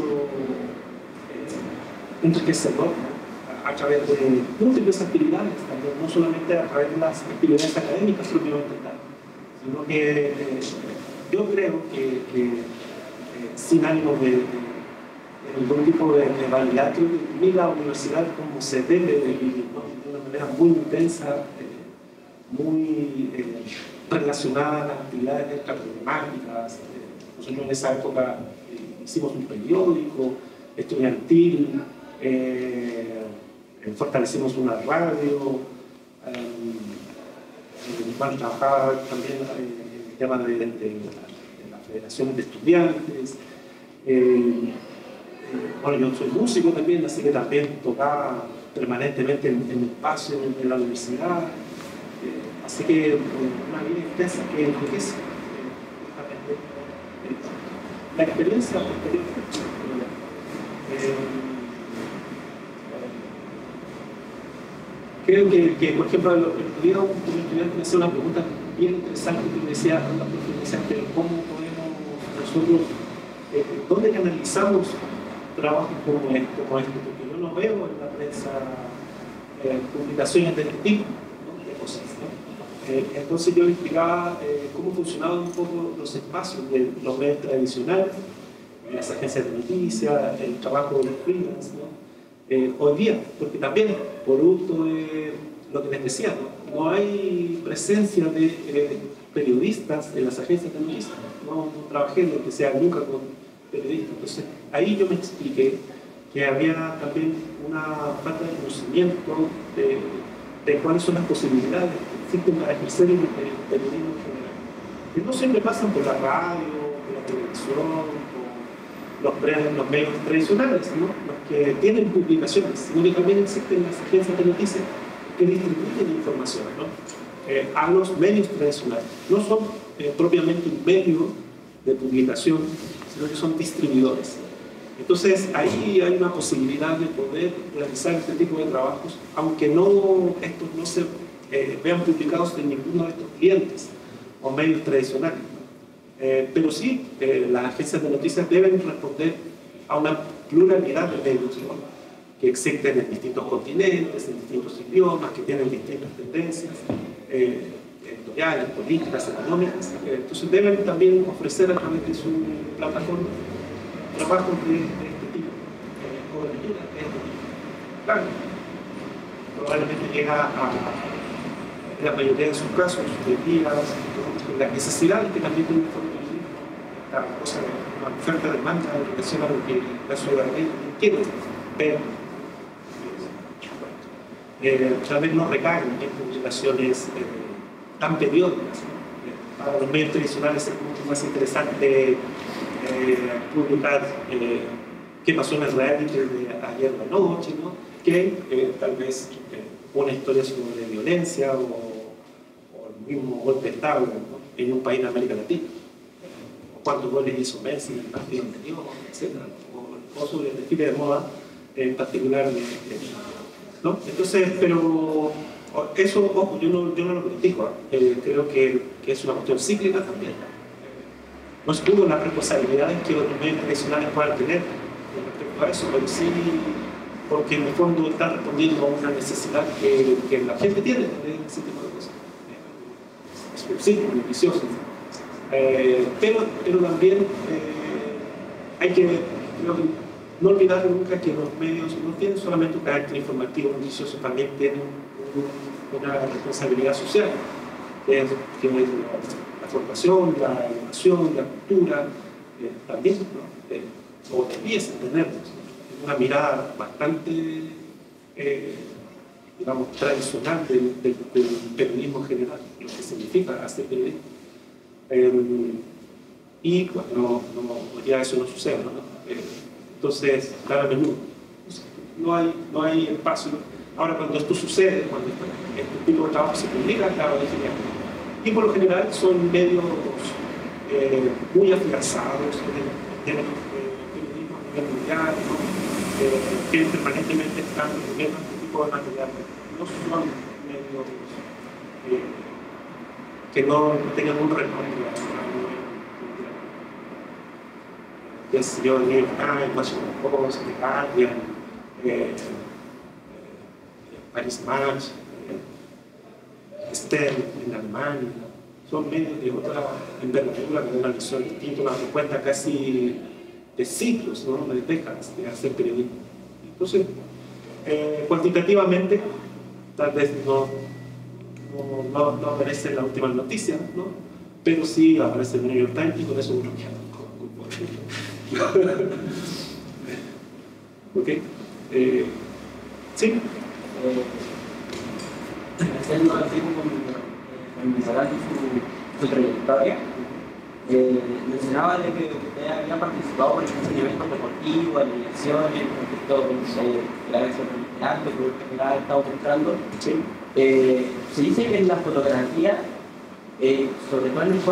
eh, enriquecedor, ¿no? A través de múltiples actividades, también, no solamente a través de las actividades académicas propiamente tal, sino que eh, yo creo que, que eh, sin ánimo de, de algún tipo de, de validad, creo que vivir la universidad como se debe de vivir, ¿no? De una manera muy intensa, eh, muy eh, relacionada a las actividades extraprográmicas. Eh, nosotros en esa época eh, hicimos un periódico estudiantil, eh, fortalecimos una radio, eh, bueno, trabajaba también en el tema de, de, de las federaciones de estudiantes. Eh, Bueno, yo soy músico también, así que también tocaba permanentemente en, en espacio en la universidad. Eh, así que eh, una vida intensa que enriquece eh, la experiencia posterior. Eh, creo que, que, por ejemplo, el otro día un estudiante me hacía una pregunta bien interesante que me decía, pero ¿cómo podemos nosotros, eh, dónde canalizamos trabajos como este, como este, porque yo no veo en la prensa eh, publicaciones de este tipo, ¿no? De cosas, ¿no? Eh, entonces yo le explicaba eh, cómo funcionaban un poco los espacios de los medios tradicionales, las agencias de noticias, el trabajo de los freelance, ¿no? Eh, hoy día, porque también, producto de lo que les decía, no, no hay presencia de eh, periodistas en las agencias de noticias. No, no trabajé en lo que sea nunca con periodistas. Entonces, ahí yo me expliqué que había también una falta de conocimiento de, de cuáles son las posibilidades que existen para ejercer el, el periodismo en general. Que no siempre pasan por la radio, por la televisión, Los, los medios tradicionales, ¿no? Los que tienen publicaciones, sino que también existen las agencias de noticias que distribuyen información, ¿no? eh, a los medios tradicionales. No son eh, propiamente un medio de publicación, sino que son distribuidores. Entonces ahí hay una posibilidad de poder realizar este tipo de trabajos, aunque no, estos no se eh, vean publicados en ninguno de estos clientes o medios tradicionales. Eh, pero sí, eh, las agencias de noticias deben responder a una pluralidad de medios, ¿no? Que existen en distintos continentes, en distintos idiomas, que tienen distintas tendencias eh, editoriales, políticas, económicas. Eh, entonces deben también ofrecer a través de su plataforma trabajos de, de este tipo, eh, cobertura de este tipo. Claro, probablemente llega a, en la mayoría de sus casos, de días, las necesidades que también tiene el fotoperiodismo, esta cosa de una oferta de demanda en relación a lo que la ciudadanía quiere, pero eh, tal vez no recaen en publicaciones eh, tan periódicas. Eh, para los medios tradicionales es mucho más interesante eh, publicar eh, qué pasó en el reality de ayer la noche, ¿no? Que eh, tal vez eh, una historia sobre violencia o mismo golpe de Estado, ¿no? En un país de América Latina, o cuántos goles hizo Messi en el partido anterior, etcétera, o, o sobre el desfile de moda en particular, de, de, ¿no? Entonces, pero eso, ojo, yo no, yo no lo critico, eh, creo que, que es una cuestión cíclica también. No escudo las responsabilidades que otros medios tradicionales puedan tener respecto a eso, pero sí, porque en el fondo está respondiendo a una necesidad que, que la gente tiene de ese tipo de cosas. Sí, muy vicioso. Eh, pero, pero también eh, hay que creo, no olvidar nunca que los medios no tienen solamente un carácter informativo noticioso, también tienen un, una responsabilidad social, que es, que es la, la formación, la educación, la cultura, eh, también, ¿no? eh, o debiese tener una mirada bastante eh, digamos, tradicional del, del, del periodismo general, lo que significa hacer periodismo. Eh, y bueno, no, no, ya eso no sucede, ¿no? Eh, entonces, cada menú, no hay, no hay espacio. Ahora, cuando esto sucede, cuando este tipo de trabajo se publica, claro, es genial. Y por lo general son medios eh, muy afianzados, tienen eh, periodismo a nivel mundial, ¿no? eh, que permanentemente están viendo este tipo de material. No son medios eh, que no, no tengan un recorrido a nivel mundial. Que es yo, New York Times, Washington Post, The Guardian, eh, Paris Match, eh, Stern en Alemania, son medios de otra envergadura, con una visión distinta, una propuesta casi de ciclos, ¿no? De décadas de hacer periodismo. Entonces, eh, cuantitativamente, tal vez no, no, no, no aparece la última noticia, ¿no? Pero sí aparece en el New York Times y con eso uno queda ¿ok? Eh, ¿Sí? Eh, haciendo así como mencionar su, su trayectoria, eh, mencionaba de que usted había participado por ejemplo en eventos deportivos, en elecciones, con eh, la versión del teatro, que ha estado mostrando. Sí. Eh, se dice que en la fotografía, eh, sobre todo en el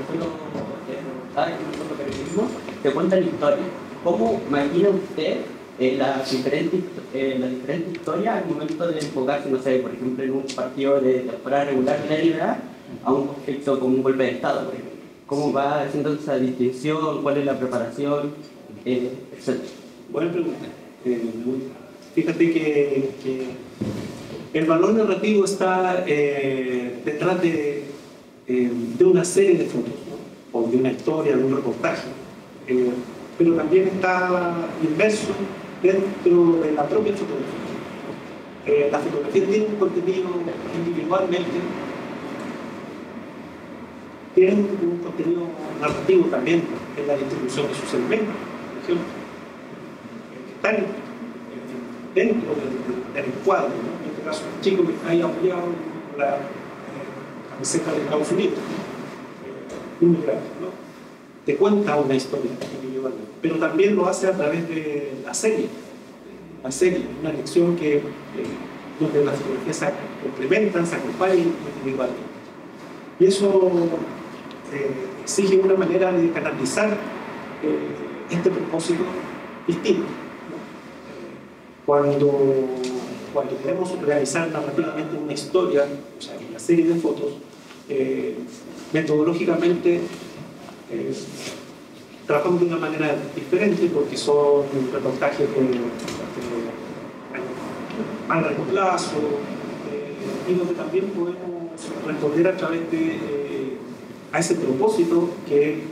fotoperiodismo, se cuentan historias. ¿Cómo imagina usted eh, las diferentes eh, las diferentes historias al momento de enfocarse, no sé, por ejemplo, en un partido de temporada regular de la Liga a un conflicto como un golpe de Estado, por ejemplo? ¿Cómo va haciendo esa distinción? ¿Cuál es la preparación? Eh, etcétera. Buena pregunta. Eh, fíjate que, que El valor narrativo está eh, detrás de, eh, de una serie de fotos, ¿no? O de una historia, de un reportaje, eh, pero también está inverso dentro de la propia fotografía. Eh, la fotografía tiene un contenido individualmente, tiene un contenido narrativo también en la distribución de sus elementos, por ejemplo, que están dentro del, del cuadro, ¿no? En este caso, el chico que está ahí apoyado con la eh, camiseta de Estados Unidos, eh, inmigrante, ¿no? Te cuenta una historia individualmente, pero también lo hace a través de la serie. La serie, una lección que, eh, donde las fotografías se complementan, se acompañan individualmente. Y eso eh, exige una manera de canalizar eh, este propósito distinto, ¿no? Cuando, cuando queremos realizar narrativamente una historia, o sea, una serie de fotos, eh, metodológicamente eh, trabajamos de una manera diferente porque son reportajes de, de más largo plazo, eh, y donde también podemos responder a través de eh, a ese propósito que, eh,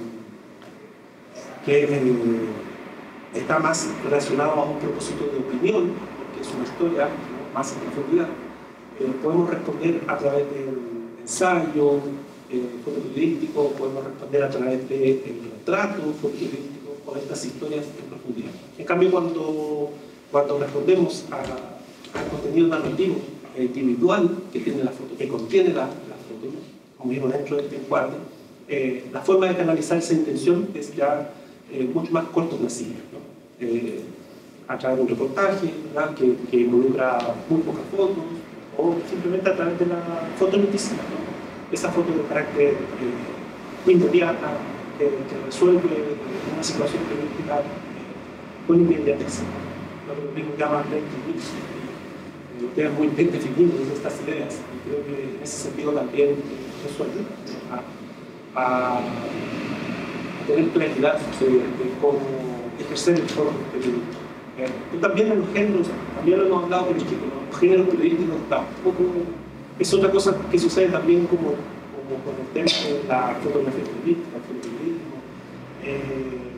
que eh, está más relacionado a un propósito de opinión, porque es una historia, ¿no?, más en profundidad. Eh, podemos responder a través del ensayo eh, fotoperiodístico, podemos responder a través del retrato fotoperiodístico con estas historias en profundidad. En cambio, cuando, cuando respondemos a, al contenido narrativo eh, individual que tiene la foto, que contiene la, la foto, como digo, dentro del encuadre, eh, la forma de canalizar esa intención es ya eh, mucho más cortoplacista, ¿no? Eh, a través de un reportaje, ¿verdad?, que, que involucra muy pocas fotos, o simplemente a través de la foto noticia, ¿no? Esa foto de carácter eh, inmediata, que, que resuelve una situación política eh, con inmediatez, lo que los gringos llaman lentilismo. Eh, ustedes muy bien definidos estas ideas, y creo que en ese sentido también eso ayuda a, a tener claridad de, de cómo ejercer el foro periodístico. Eh, también en los géneros, también lo hemos hablado con los chicos, ¿no? Los géneros periodísticos tampoco es otra cosa que sucede también como, como con el tema de la fotografía periodística, el fotoperiodismo. Eh,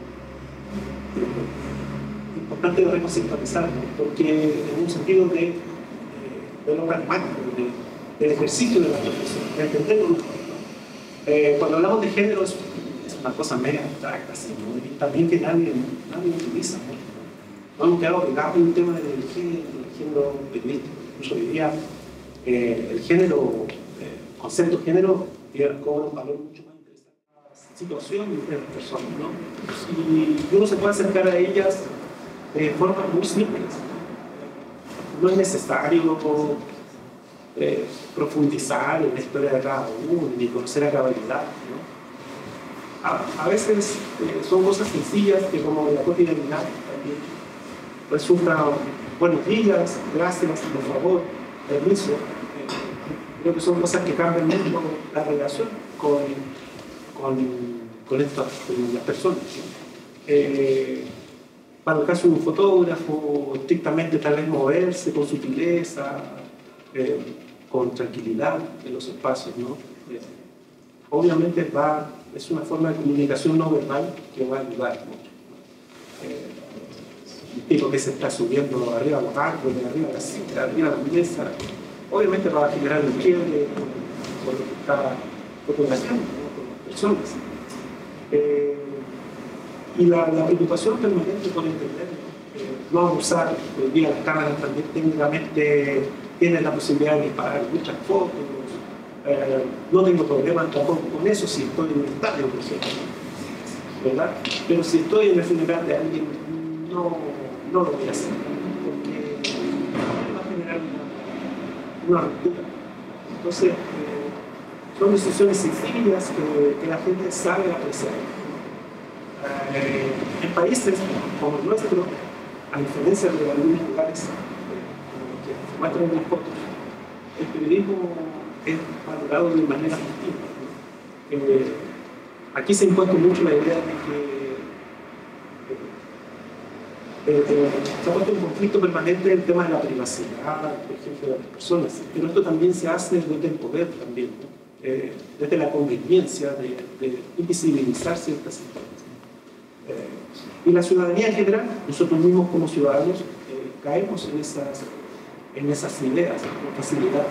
importante reconceptualizar, ¿no? Porque en un sentido de, de, de lo pragmático, de, del ejercicio de la profesión, de entenderlo mejor, ¿no? Eh, cuando hablamos de género es, es una cosa media abstracta, ¿sí?, ¿no? Y también que nadie, nadie utiliza, ¿no? No hemos quedado pegados en un tema del género, del género periodístico. Incluso hoy día eh, el género, el concepto de género, cobra un valor mucho más interesante a la situación de las personas, ¿no? Y uno se puede acercar a ellas de formas muy simples. No es necesario eh, profundizar en la historia de cada uno, ni conocer a cabalidad, ¿no? A, a veces eh, son cosas sencillas que, como en la cotidianidad, también resulta buenos días, gracias, por favor, permiso. Eh, creo que son cosas que cambian mucho la relación con, con, con, estas, con las personas, ¿no? Eh, para el caso de un fotógrafo, estrictamente tal vez moverse con sutileza, eh, con tranquilidad en los espacios, ¿no? Eh, obviamente va, es una forma de comunicación no verbal que va a ayudar mucho, ¿no? Eh, el tipo que se está subiendo arriba a los árboles, arriba a la silla, arriba a la mesa, obviamente va a generar un quiebre con lo que está fotografiando, ¿no?, con las personas. Eh, y la, la preocupación permanente por entender, ¿no? Eh, no abusar. Hoy día las cámaras también técnicamente tienen la posibilidad de disparar muchas fotos. Eh, no tengo problemas tampoco con eso si estoy en un estadio, por ejemplo, ¿verdad? Pero si estoy en el funeral de alguien, no, no lo voy a hacer, porque va a generar una, una ruptura. Entonces, eh, son decisiones sencillas que, que la gente sabe apreciar. Eh, en países como el nuestro, a diferencia de algunos lugares eh, como los que muestran en las fotos, el periodismo es valorado de manera distinta, ¿no? Eh, aquí se impuesta mucho la idea de que eh, eh, se ha puesto en conflicto permanente el tema de la privacidad, por ejemplo, de las personas, pero esto también se hace desde el poder también, ¿no? eh, desde la conveniencia de, de invisibilizar ciertas situaciones. Eh, y la ciudadanía en general, nosotros mismos como ciudadanos, eh, caemos en esas, en esas ideas con facilidad.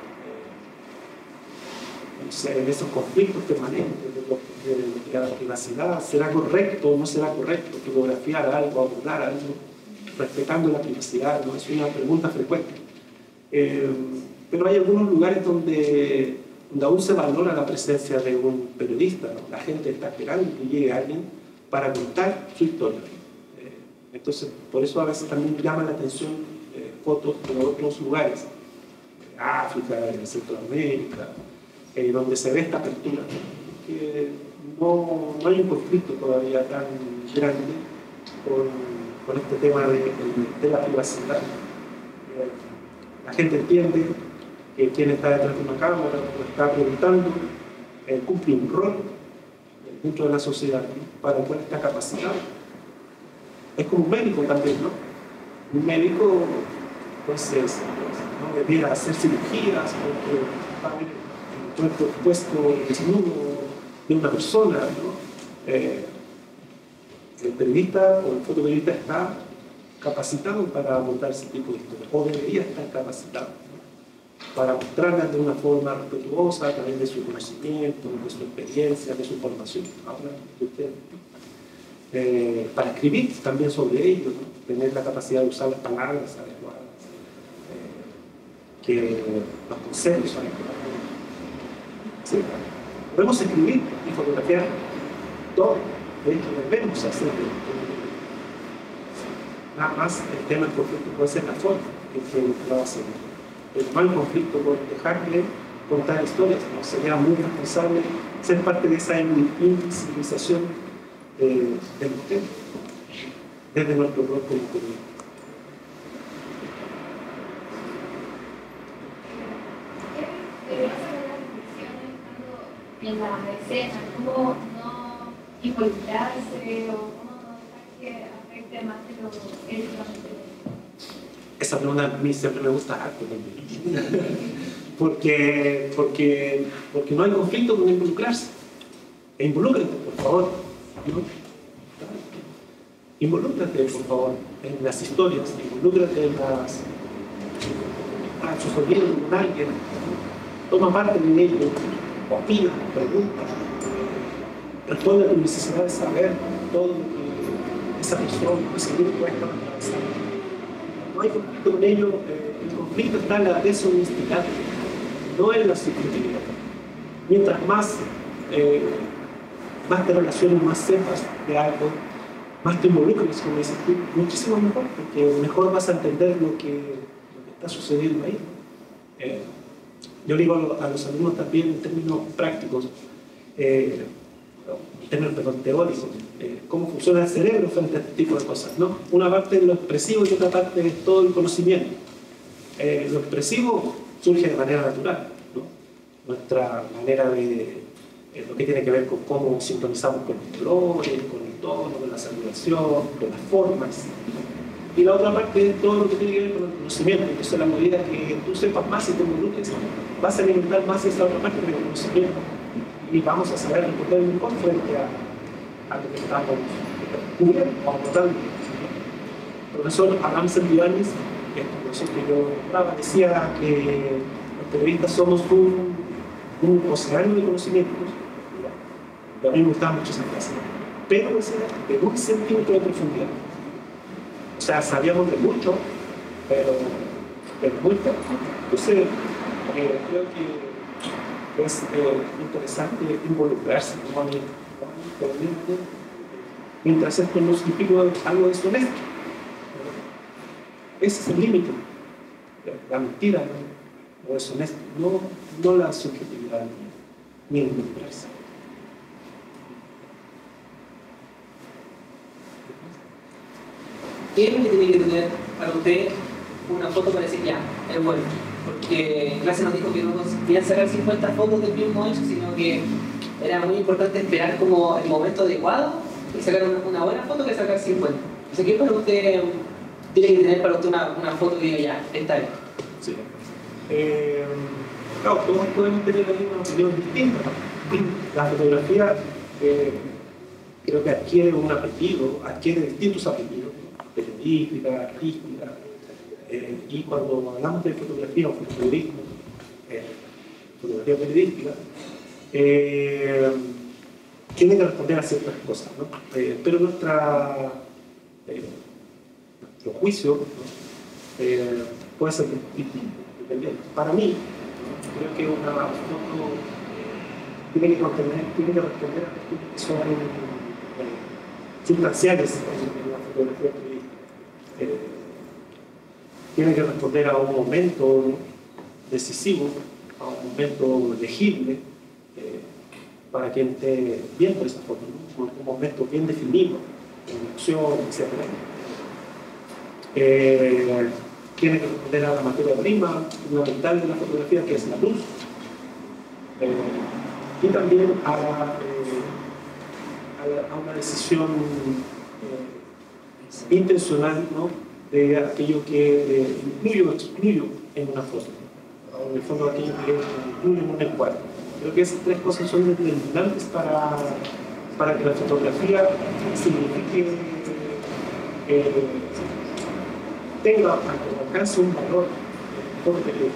En esos conflictos permanentes de, lo, de, de la privacidad, ¿será correcto o no será correcto fotografiar algo, abordar algo, respetando la privacidad? ¿No? Es una pregunta frecuente. Eh, pero hay algunos lugares donde, donde aún se valora la presencia de un periodista, ¿no? La gente está esperando que llegue alguien para contar su historia. Eh, entonces, por eso a veces también llama la atención eh, fotos de otros lugares, de África, de Centroamérica, Eh, donde se ve esta apertura, que no, no hay un conflicto todavía tan grande con, con este tema de, de, de la privacidad. Eh, la gente entiende que quien está detrás de una cámara, lo está preguntando, eh, cumple un rol dentro de la sociedad, ¿no? Para el cual está capacitado. Es como un médico también, ¿no? Un médico, pues, es, no debiera hacer cirugías, porque va a haber cuerpo expuesto desnudo de una persona, ¿no? Eh, el periodista o el fotoperiodista está capacitado para abordar ese tipo de historias, o debería estar capacitado, ¿no? Para mostrarlas de una forma respetuosa a través de su conocimiento, de su experiencia, de su formación. Ahora, usted, eh, para escribir también sobre ello, ¿no? Tener la capacidad de usar las palabras adecuadas, eh, que los conceptos adecuados. Sí. Podemos escribir y fotografiar todo, de hecho debemos hacerlo. Nada más el tema del conflicto puede ser la forma en que lo hacemos. Pero no hay conflicto por dejarle contar historias, ¿no? Sería muy responsable ser parte de esa invisibilización eh, del mujer desde nuestro rol como periodista. En la escena, cómo no involucrarse o cómo no dejar que afecte más de lo éticamente. Esa pregunta a mí siempre me gusta harto porque, porque, porque no hay conflicto con involucrarse. E involúcrate, por favor. ¿No? Involúcrate, por favor, en las historias, involúcrate en las a sus oídos con alguien, toma parte de ello. Opina, pregunta, responde a tu necesidad de saber todo lo que esa persona, ese grupo está atravesando. No hay conflicto con ello, eh, el conflicto está en la deshonestidad, no en la subjetividad. Mientras más, eh, más te relaciones, más sepas de algo, más te involucres, como dices tú, muchísimo mejor, porque mejor vas a entender lo que, lo que está sucediendo ahí. Eh, Yo le digo a los alumnos también en términos prácticos, eh, en términos perdón, teóricos, eh, cómo funciona el cerebro frente a este tipo de cosas, ¿no? Una parte es lo expresivo y otra parte es todo el conocimiento. Eh, lo expresivo surge de manera natural, ¿no? Nuestra manera de, eh, lo que tiene que ver con cómo sintonizamos con los colores, con el tono, con la saturación, con las formas. Y la otra parte es todo lo que tiene que ver con el conocimiento. Entonces, a la medida que tú sepas más y te involucres, vas a alimentar más esa otra parte del conocimiento. Y vamos a saber responder mejor frente a, a lo que estamos descubriendo o abordando. El profesor Abraham Santibáñez, que es el profesor que yo hablaba, decía que los periodistas somos un, un océano de conocimientos. Y a mí me gustaba mucho esa frase. Pero de un centímetro de profundidad. O sea, sabíamos de mucho, pero, pero muy poco. Entonces, eh, creo que es eh, interesante involucrarse con el permanente, mientras esto no significa algo deshonesto. Ese es el límite. La mentira, ¿no? Lo deshonesto, no, no la subjetividad, ni involucrarse. ¿Qué es lo que tiene que tener para usted una foto para decir ya, es bueno? Porque en clase nos dijo que no querían sacar cincuenta fotos del mismo hecho, sino que era muy importante esperar como el momento adecuado y sacar una, una buena foto que sacar cincuenta. O sea, ¿qué para usted tiene que tener para usted una, una foto que diga ya, esta es? Sí. Eh, claro, todos podemos tener la misma opinión distinta. La fotografía eh, creo que adquiere un apellido, adquiere distintos apellidos, periodística, artística, eh, y cuando hablamos de fotografía o fotoperiodismo, eh, fotografía periodística, eh, tiene que responder a ciertas cosas, ¿no? Eh, pero nuestra, eh, nuestro juicio, ¿no? eh, puede ser distinto, dependiente. Para mí, creo que una foto tiene que responder, tiene que responder a cuestiones que son eh, sustanciales en, en la fotografía periodística. Eh, tiene que responder a un momento decisivo, a un momento legible, eh, para quien esté viendo esa foto, ¿no? Un momento bien definido, en acción, etcétera. Eh, tiene que responder a la materia prima fundamental de la fotografía, que es la luz. Eh, y también a, eh, a, la, a una decisión eh, intencional, ¿no? De aquello que eh, incluyo o excluyo en una foto, o en el fondo aquello que incluyo en un encuadre. Creo que esas tres cosas son determinantes para, para que la fotografía signifique, eh, tenga, alcance un valor eh,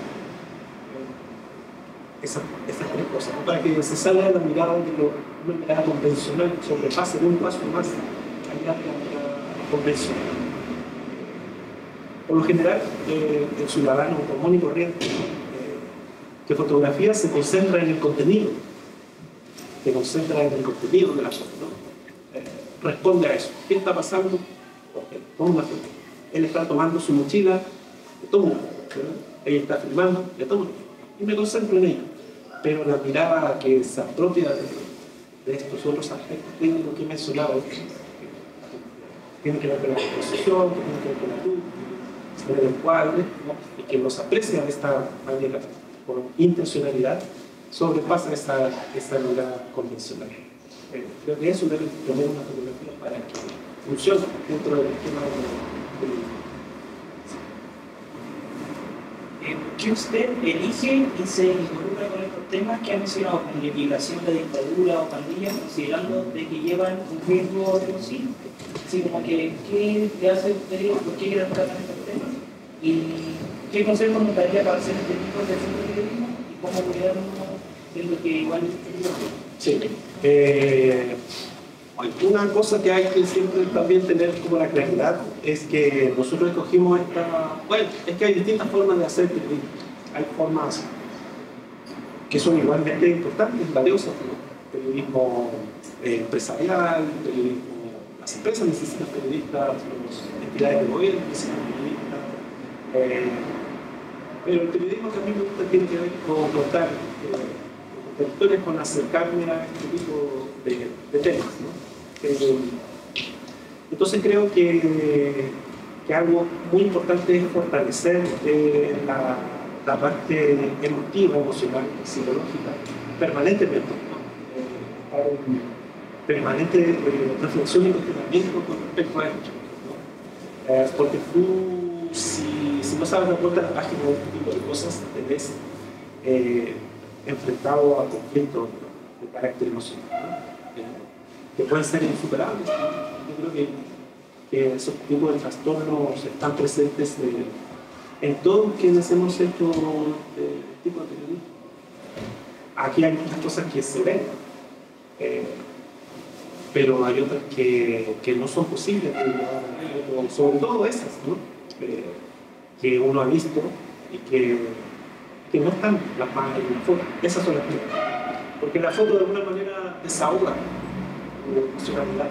esas, esas tres cosas, ¿no? Para que se salga de la mirada de lo, una mirada convencional, sobrepase de un paso más allá de la mirada convencional. Por lo general, eh, el ciudadano común y corriente, eh, que fotografía se concentra en el contenido, se concentra en el contenido de la foto, ¿no? Eh, responde a eso. ¿Qué está pasando? Okay, toma una foto. Él está tomando su mochila, le tomo una foto. Ella está filmando, le tomo una foto. Y me concentro en ello. Pero la mirada que se apropia de, de estos otros aspectos técnicos que he mencionado, tiene que ver con la composición, tiene que ver con la luz, con el encuadre, ¿no? Y que los aprecia de esta manera, con intencionalidad, sobrepasa esa, esa mirada convencional. Eh, creo que eso debe tener una fotografía para que funcione dentro del esquema del... Eh, ¿Qué usted elige y se involucra con estos temas que ha mencionado, como la migración, la dictadura o pandillas, considerando de que llevan un riesgo de sí? Así como que, ¿qué le hace a usted? ¿Por qué quiere tratar estos temas? ¿Y qué consejo nos daría para hacer este tipo de periodismo? ¿Y cómo cuidarnos de lo que igual Sí. Eh, una cosa que hay que siempre también tener como la claridad es que nosotros escogimos esta... Bueno, es que hay distintas formas de hacer periodismo. Hay formas que son igualmente importantes, valiosas, ¿no? Periodismo eh, empresarial, periodismo... Las empresas necesitan periodistas, las entidades de gobierno necesitan periodistas. Eh, pero el periodismo que a mí me gusta tiene que ver con contar eh, historias, con acercarme a este tipo de, de temas, ¿no? Eh, entonces creo que, que algo muy importante es fortalecer eh, la, la parte emotiva, emocional, psicológica, permanentemente, ¿no? Eh, estar en permanente eh, reflexión y cuestionamiento con respecto a esto, ¿no? Eh, porque tú, si, si no sabes dar vuelta a la página de este tipo de cosas, te ves eh, enfrentado a conflictos de carácter emocional, ¿no? eh, que pueden ser insuperables, ¿no? Yo creo que, que esos tipos de trastornos están presentes eh, en todos quienes hemos hecho este tipo de periodismo. Aquí hay muchas cosas que se ven, eh, pero hay otras que, que no son posibles, sobre todo esas, ¿no? eh, que uno ha visto y que, que no están plasmadas en la foto. Esas son las primeras. Porque la foto de alguna manera desahoga la emocionalidad.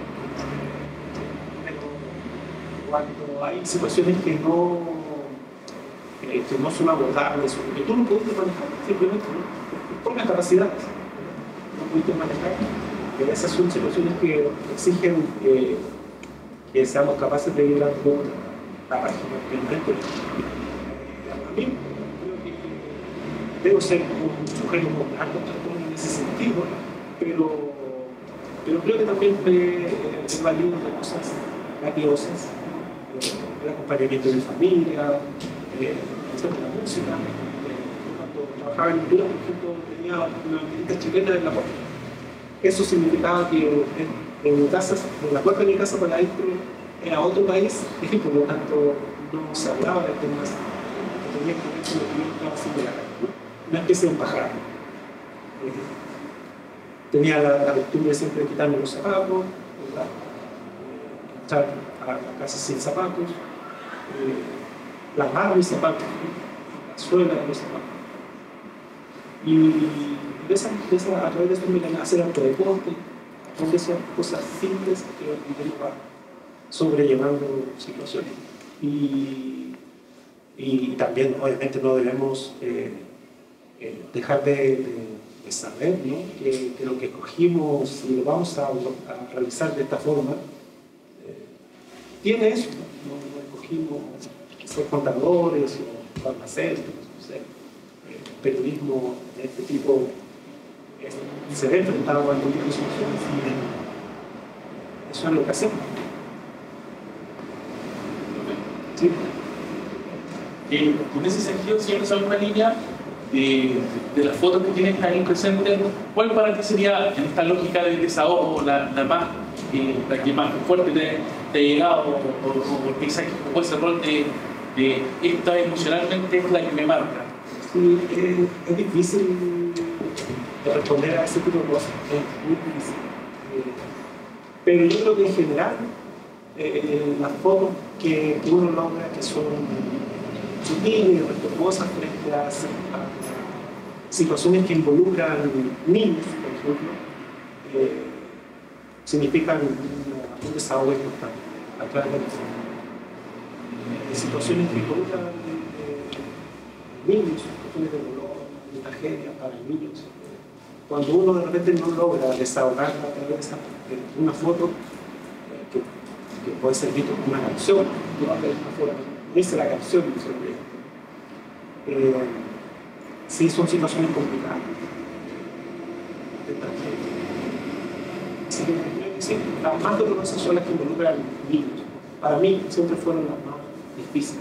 Pero cuando hay situaciones que no, eh, que no son abordables, o que tú no pudiste manejar, simplemente, ¿no? Por las capacidades, ¿no? No pudiste manejar. Esas son situaciones que exigen eh, que seamos capaces de ir dando la página finalmente. A mí creo que debo ser un sujeto con alto trastorno en ese sentido, pero, pero creo que también me he valido de cosas la diócesis, eh, el acompañamiento de familia, eh, la música. Eh, cuando trabajaba en Honduras, por ejemplo, tenía una clínica chilena en la puerta. Eso significaba que en, en, mi casa, en la puerta de mi casa para adentro era otro país y por lo tanto no se hablaba de temas que tenían que ver con lo que yo estaba haciendo en la calle, ¿no? Una especie de embajada. Eh, tenía la, la costumbre siempre de quitarme los zapatos, ¿verdad? Eh, entrar a la casa sin zapatos, eh, lavar mis zapatos, ¿no? La suela de los zapatos. Y de esa, de esa, a través de esto me gané a hacer autodeporte, a esas cosas simples que yo iba sobrellevando situaciones. Y, y también, obviamente, no debemos eh, eh, dejar de, de, de saber, ¿no? que, que lo que escogimos y lo vamos a, a realizar de esta forma eh, tiene eso, ¿no? No, no escogimos ser contadores o farmacéuticos, no sé, eh, periodismo de este tipo eh, se ve enfrentado a algún tipo de situaciones y eso es lo que hacemos. Sí. Eh, en ese sentido, si vamos a una línea de, de las fotos que tienes ahí presentes, ¿cuál para ti sería, en esta lógica del desahogo, la, la más, eh, la que más fuerte te, te ha llegado, o, o, o quizás o ese rol de, de esta emocionalmente es la que me marca? Sí, eh, es difícil de responder a ese tipo de cosas, es muy difícil. Eh, pero yo creo que en general, eh, las fotos que, que uno logra, que son sutiles y respetuosas frente a, a situaciones que involucran niños, por ejemplo, eh, significan un, un desahogo importante a través de eh, situaciones que involucran eh, niños, situaciones de dolor, de tragedia para niños. Cuando uno de repente no logra desahogar a través de, esa, de una foto, eh, que, que puede servir como una canción, no hacer una foto, dice la canción, eh, sí son situaciones complicadas. Así que creo que sí, las más dolorosas son las que involucran niños. Para mí siempre fueron las más difíciles.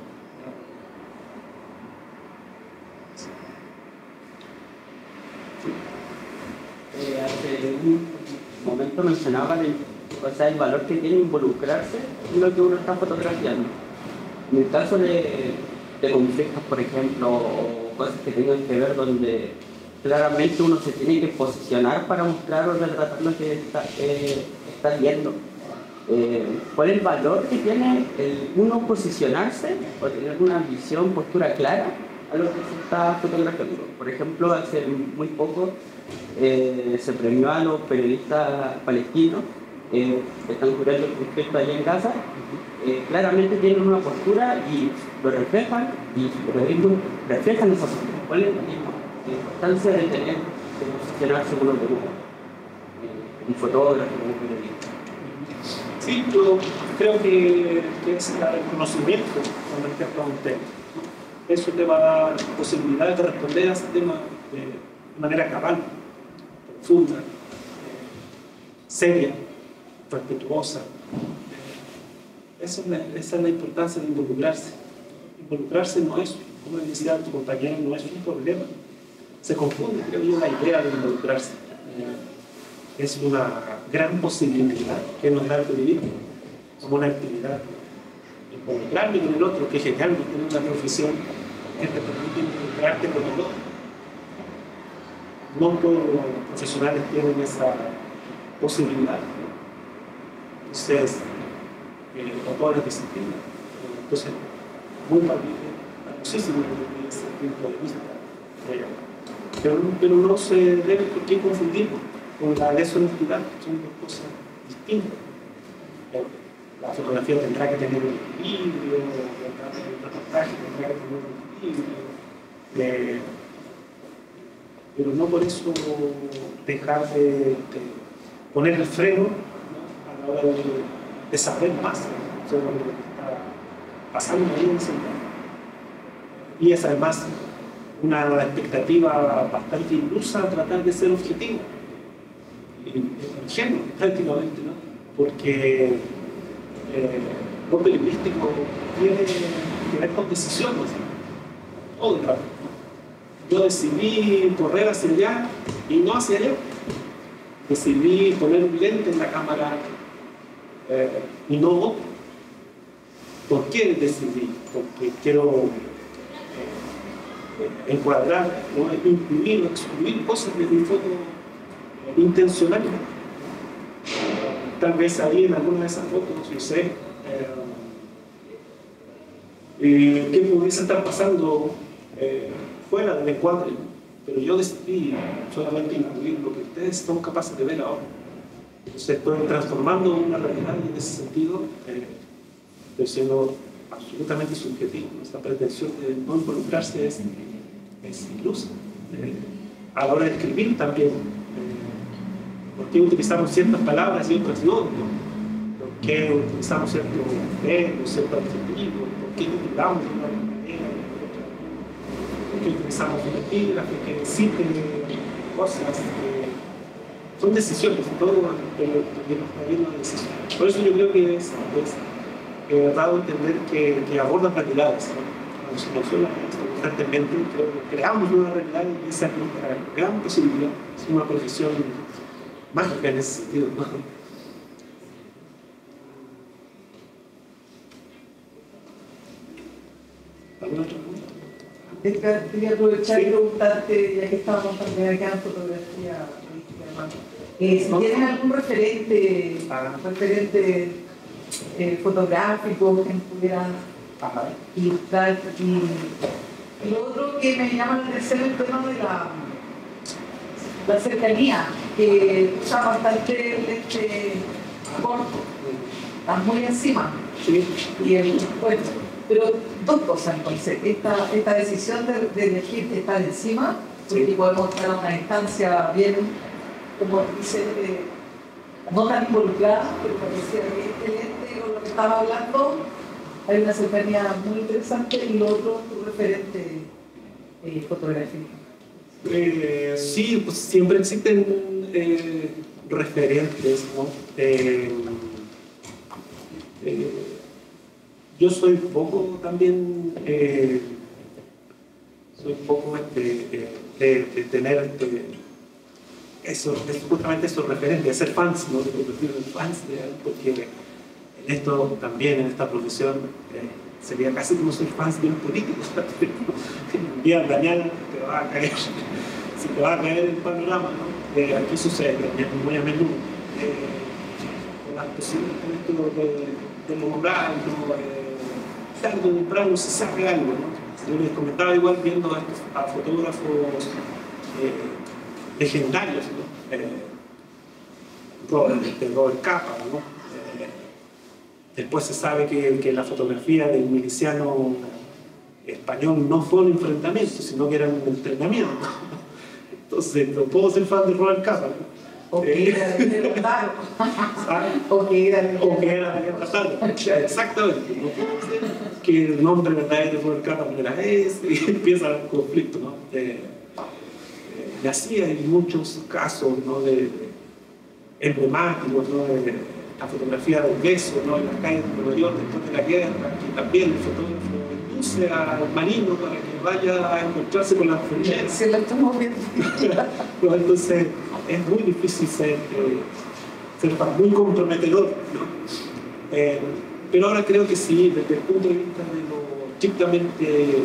Eh, hace un momento mencionaba el, o sea, el valor que tiene involucrarse en lo que uno está fotografiando. En el caso de, de conflictos, por ejemplo, o cosas que tengan que ver donde claramente uno se tiene que posicionar para mostrar o retratar lo que está, eh, está viendo. Eh, ¿Cuál es el valor que tiene el uno posicionarse o tener una visión, postura clara a lo que se está fotografiando? Por ejemplo, hace muy poco eh, se premió a los periodistas palestinos eh, que están cubriendo el conflicto allá en Gaza. Eh, claramente tienen una postura y lo reflejan y los reflejan esa postura. ¿Cuál es la importancia de tener de posicionarse uno de uno? Eh, un fotógrafo, un periodista. Sí, yo creo que, que es el reconocimiento con respecto a un tema. Eso te va a dar posibilidad de responder a ese tema de manera cabal, profunda, eh, seria, respetuosa. Eh, esa, es la, esa es la importancia de involucrarse. Involucrarse no es, como decía tu compañero, no es un problema. Se confunde, creo yo, la idea de involucrarse. Eh, es una gran posibilidad que nos da el periodismo como una actividad. Involucrarme con el otro, que es genial, tener una profesión que te permite involucrarte con el otro. No todos los profesionales tienen esa posibilidad. Entonces, eh, con todas las disciplinas. Entonces, muy valiosísimo desde ese punto de vista. Eh, pero, pero no se debe por qué confundirlo con la deshonestidad, son dos cosas distintas. La fotografía tendrá que tener un equilibrio, el reportaje tendrá que tener un equilibrio, eh, pero no por eso dejar de, de poner el freno, ¿no? a la hora de, de saber más sobre lo que está pasando ahí en ese lugar. Y es además una expectativa bastante ilusa tratar de ser objetivo. Ingenuo prácticamente, ¿no? Porque eh, lo periodístico tiene que ver con decisiones, todo el rato. Yo decidí correr hacia allá y no hacia allá. Decidí poner un lente en la cámara eh, y no otro. ¿Por qué decidí? Porque quiero eh, encuadrar, ¿no? Incluir o excluir cosas de mi foto intencionalmente. Tal vez ahí en alguna de esas fotos, no sé, eh, eh, qué pudiese estar pasando eh, fuera del encuadre, pero yo decidí solamente incluir lo que ustedes son capaces de ver ahora. Entonces estoy transformando una realidad y en ese sentido eh, estoy siendo absolutamente subjetivo. Esta pretensión de no involucrarse es, es ilusa. Eh, a la hora de escribir también, eh, ¿por qué utilizamos ciertas palabras y otras no? ¿Por qué utilizamos ciertos verbos, ciertos adjetivos? ¿Por qué utilizamos de una manera y de otra? ¿Por qué utilizamos un epígrafe que cite cosas que son decisiones? Todo está lleno de decisiones. Por eso yo creo que es, es eh, dado a entender que, que abordan realidades, ¿no? Cuando se menciona esto constantemente, creo que creamos una realidad y esa es nuestra gran posibilidad. Es una profesión mágica en ese sentido, ¿no? ¿Alguna otra pregunta? Quería aprovechar y Sí. preguntarte, ya que estábamos también acá en fotografía, eh, si tienes algún referente, Ah. referente eh, fotográfico que pudiera Ajá. ilustrar. Y, y lo otro que me llama la atención es el tema de la, la cercanía, que usa bastante este corto, está muy encima. Sí. Y el, bueno, pero dos cosas entonces, esta, esta decisión de, de elegir estar encima, porque Sí. podemos estar a una distancia bien, como dice, eh, no tan involucrada, pero parecía que excelente con lo que estaba hablando, hay una cercanía muy interesante. Y lo otro, tu referente eh, fotográfico. Eh, sí, pues siempre existen eh, referentes, ¿no? Eh, eh, yo soy poco también, eh, soy poco de, de, de tener de, eso, es justamente esos referentes, de ser fans, ¿no? De convertirme en fans de algo, porque en esto también, en esta profesión, eh, sería casi como ser fans de un político. Un día mañana te va a caer, si te va a caer el panorama, ¿no? Eh, aquí sucede muy a menudo. Eh, con las posibilidades de, de lograr, ¿no? eh, tarde o temprano se sabe algo, ¿no? Yo les comentaba igual viendo a, estos, a fotógrafos eh, legendarios, ¿no? Eh, Robert, Robert Capa, ¿no? Eh, después se sabe que, que la fotografía del miliciano español no fue un enfrentamiento, sino que era un entrenamiento. Entonces, no puedo ser fan de Robert Capa, ¿no? O que era de Londaro. O que era de O que era de Londaro. Exactamente. No puedo ser que el nombre verdadero de Robert Capa no era ese y empieza el conflicto, ¿no? Eh, eh, y así hay muchos casos, ¿no? de, de emblemáticos, ¿no? De la fotografía del beso, ¿no? En las calles de Nueva York después de la guerra, que también el fotógrafo induce al marino para que vaya a encontrarse con la enfermera. Se la estamos viendo. No, entonces es muy difícil ser, eh, ser muy comprometedor, ¿no? Eh, pero ahora creo que sí, desde el punto de vista de lo estrictamente eh,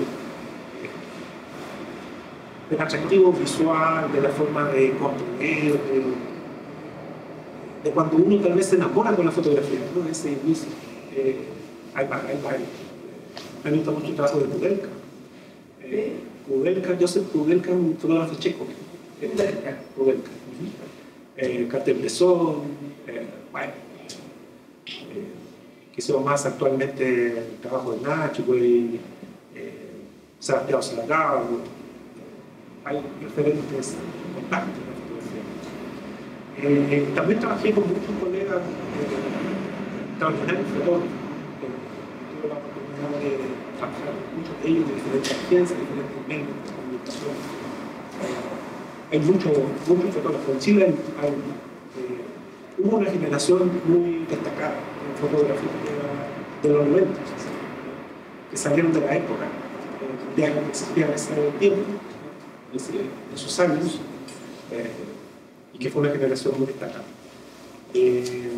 del atractivo visual, de la forma de componer, de, de cuando uno tal vez se enamora con la fotografía, ¿no? Ese inicio. Eh, hay, hay, hay, me gusta mucho el trabajo de Kudelka. Eh, Kudelka, Joseph Kudelka, un fotógrafo checo. Kudelka. Kudelka. Eh, Cartier-Bresson, eh, bueno, eh, quizás más actualmente el trabajo de Nacho, eh, Sebastián Salgado. Hay referentes contactos en la fotografía. Eh, también trabajé con muchos colegas eh, extraordinarios fotógrafos. Eh, tuve la oportunidad de trabajar con muchos de ellos de diferentes agencias, diferentes medios de comunicación. Eh, hay muchos mucho fotógrafos. En Chile hay, hay, eh, hubo una generación muy destacada en fotografía. de los noventa, que salieron de la época, eh, ya que existía ese tiempo, ese, esos años, eh, y que fue una generación muy destacada. Eh,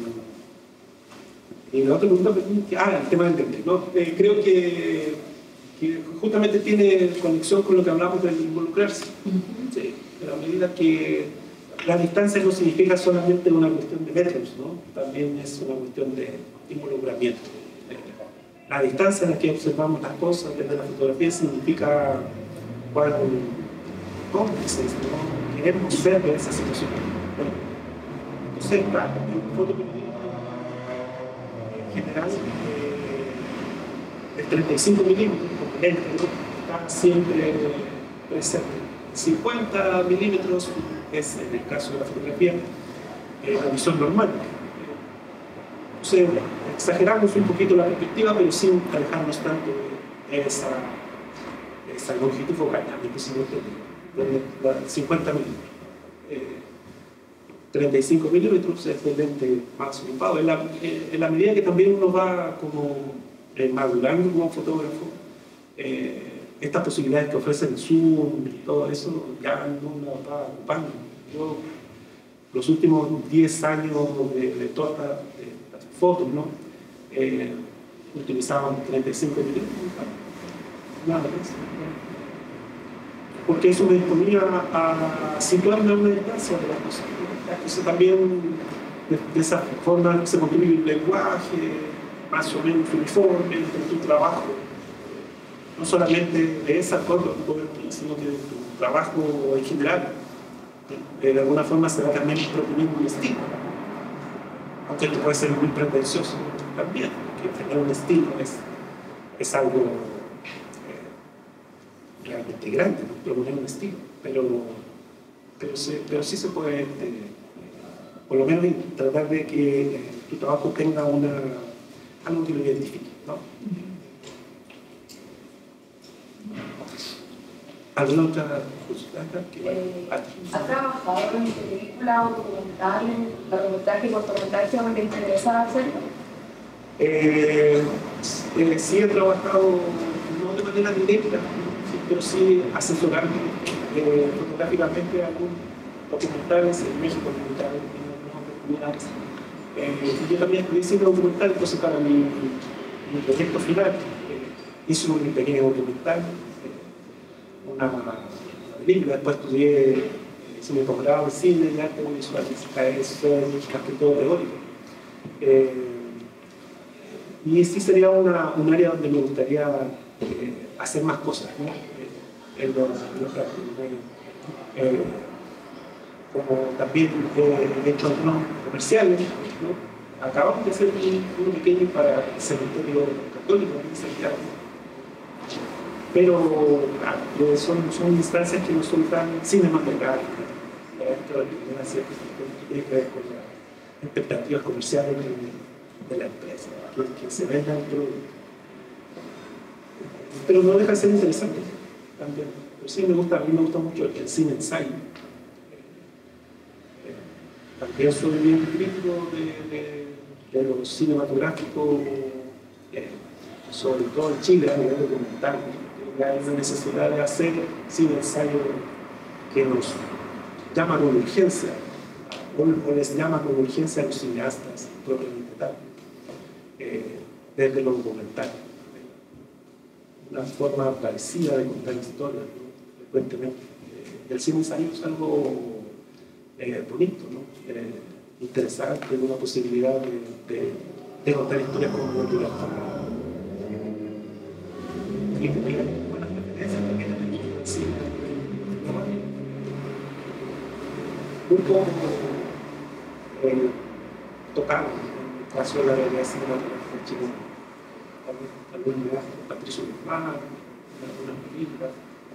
y la otra pregunta, ah, el tema del dente, ¿no? Eh, creo que, que justamente tiene conexión con lo que hablamos del involucrarse. Sí, a medida que la distancia no significa solamente una cuestión de metros, ¿no? También es una cuestión de involucramiento. La distancia en la que observamos las cosas desde la fotografía significa cuán cómplices, ¿no? Queremos ver de esa situación. Bueno, entonces, claro, el fotoperiodismo en general, eh, el treinta y cinco milímetros, como lente, ¿no? Está siempre presente. cincuenta milímetros es, en el caso de la fotografía, eh, la visión normal. Entonces, exageramos un poquito la perspectiva, pero sin alejarnos tanto de esa, de esa longitud focal, de cincuenta milímetros. Eh, treinta y cinco milímetros es el lente más ocupado. En la, en la medida que también uno va como eh, madurando como fotógrafo, eh, estas posibilidades que ofrece el zoom y todo eso ya no las va ocupando. Yo, los últimos diez años de, de todas las fotos, ¿no? Eh, utilizaban treinta y cinco milímetros, nada más. Porque eso me disponía a situarme a una distancia de las cosas. Entonces también de, de esa forma se construye un lenguaje más o menos uniforme entre tu trabajo, no solamente de esa forma, sino que de tu trabajo en general. De alguna forma se va también proponiendo un estilo, aunque esto puede ser muy pretencioso también, que tener un estilo es, es algo eh, realmente grande, ¿no? Proponer un estilo, pero, pero, se, pero sí se puede, eh, por lo menos tratar de que eh, tu trabajo tenga una, algo que lo identifique, ¿no? ¿Alguna otra cosa? Eh, ¿Ha trabajado en películas o documentales, largometraje y cortometraje o le interesa hacerlo? Eh, eh, sí he trabajado, no de manera directa, pero sí asesorando eh, fotográficamente algunos documentales en México, documentales en algunas oportunidades. Eh, yo también estudié cine documental, entonces para mi, mi proyecto final eh, hice un pequeño documental, una, una película, después estudié, hice mi posgrado en cine y arte visual, eso es más que todo teórico. Eh, y sí sería una, un área donde me gustaría eh, hacer más cosas, ¿no? eh, en los, en los eh, como también eh, he hecho algunos comerciales, ¿no? Acabamos de hacer uno pequeño para el cementerio católico en Santiago. Pero claro, son, son instancias que no son tan cinematográficas, dentro de una cierta que tiene que ver con las expectativas comerciales de, de la empresa, que, que se venda el producto. Pero no deja de ser interesante también. Pero sí me gusta, a mí me gusta mucho el cine ensayo. También soy bien crítico de, de, de lo cinematográfico, eh, sobre todo en Chile, a nivel documental. Hay una necesidad de hacer cine ensayo que nos llama con urgencia, o, o les llama con urgencia a los cineastas propiamente tal, eh, desde lo documental. Una forma parecida de contar historias, ¿no? Frecuentemente. Eh, el cine ensayo es algo eh, bonito, ¿no? eh, interesante, una posibilidad de, de, de contar historias como una libertad. Y que tengan buenas referencias también en el cine. Un poco eh, tocado en el caso de la realidad cinematográfica chilena. Algún viaje con Patricio Guzmán, algunas películas.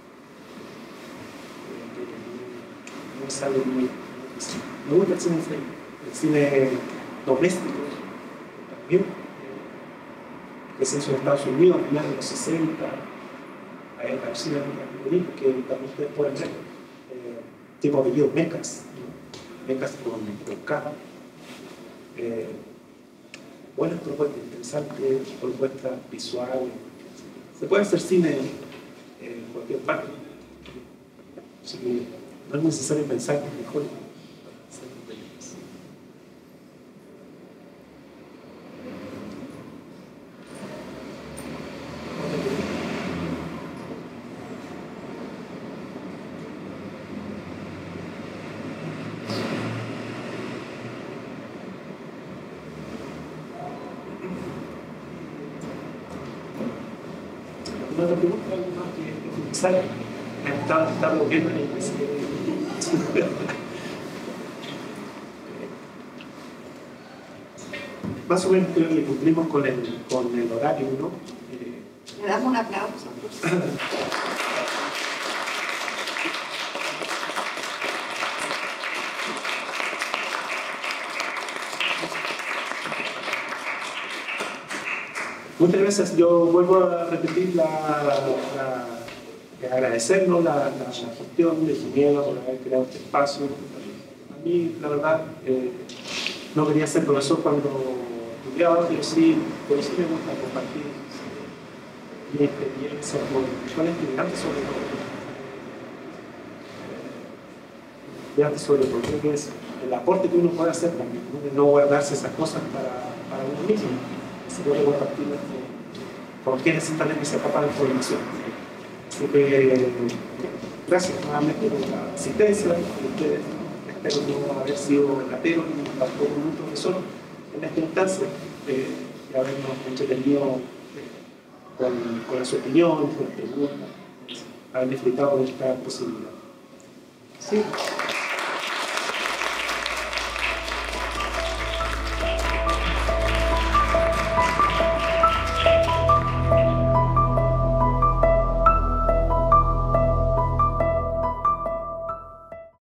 No es algo muy. Me gusta el cine ensayo, el cine doméstico también. Que se hizo en Estados Unidos a finales de los sesenta, hay un cine muy bonito que también ustedes pueden ver, eh, tipo apellido Mecas, ¿no? Mecas con, con K. Eh, buenas propuestas, interesantes propuestas visuales. Se puede hacer cine en cualquier parte. Así que no es necesario pensar que es mejor. ¿Alguna otra pregunta? ¿Algo más que comenzar? Está, está bloqueando en el presidente. Más o menos creo que cumplimos con el, con el horario, ¿no? Eh, Le damos un aplauso. Muchas gracias. Yo vuelvo a repetir la, la, la agradecernos la, la gestión de Jimena por haber creado este espacio. A mí, la verdad, eh, no quería ser profesor cuando estudiaba, pero sí, pero sí me gusta compartir mi experiencia con, con estudiantes sobre todo. Estudiantes sobre todo. Creo que es el aporte que uno puede hacer también, ¿no? De no guardarse esas cosas para, para uno mismo. Se puede compartir con quienes están en esa etapa de formación. Así que gracias nuevamente por la asistencia de ustedes. Espero no haber sido latero ni tampoco un profesor en esta instancia eh, y habernos entretenido eh, con, con las opiniones, con las preguntas, haber disfrutado de esta posibilidad. Sí.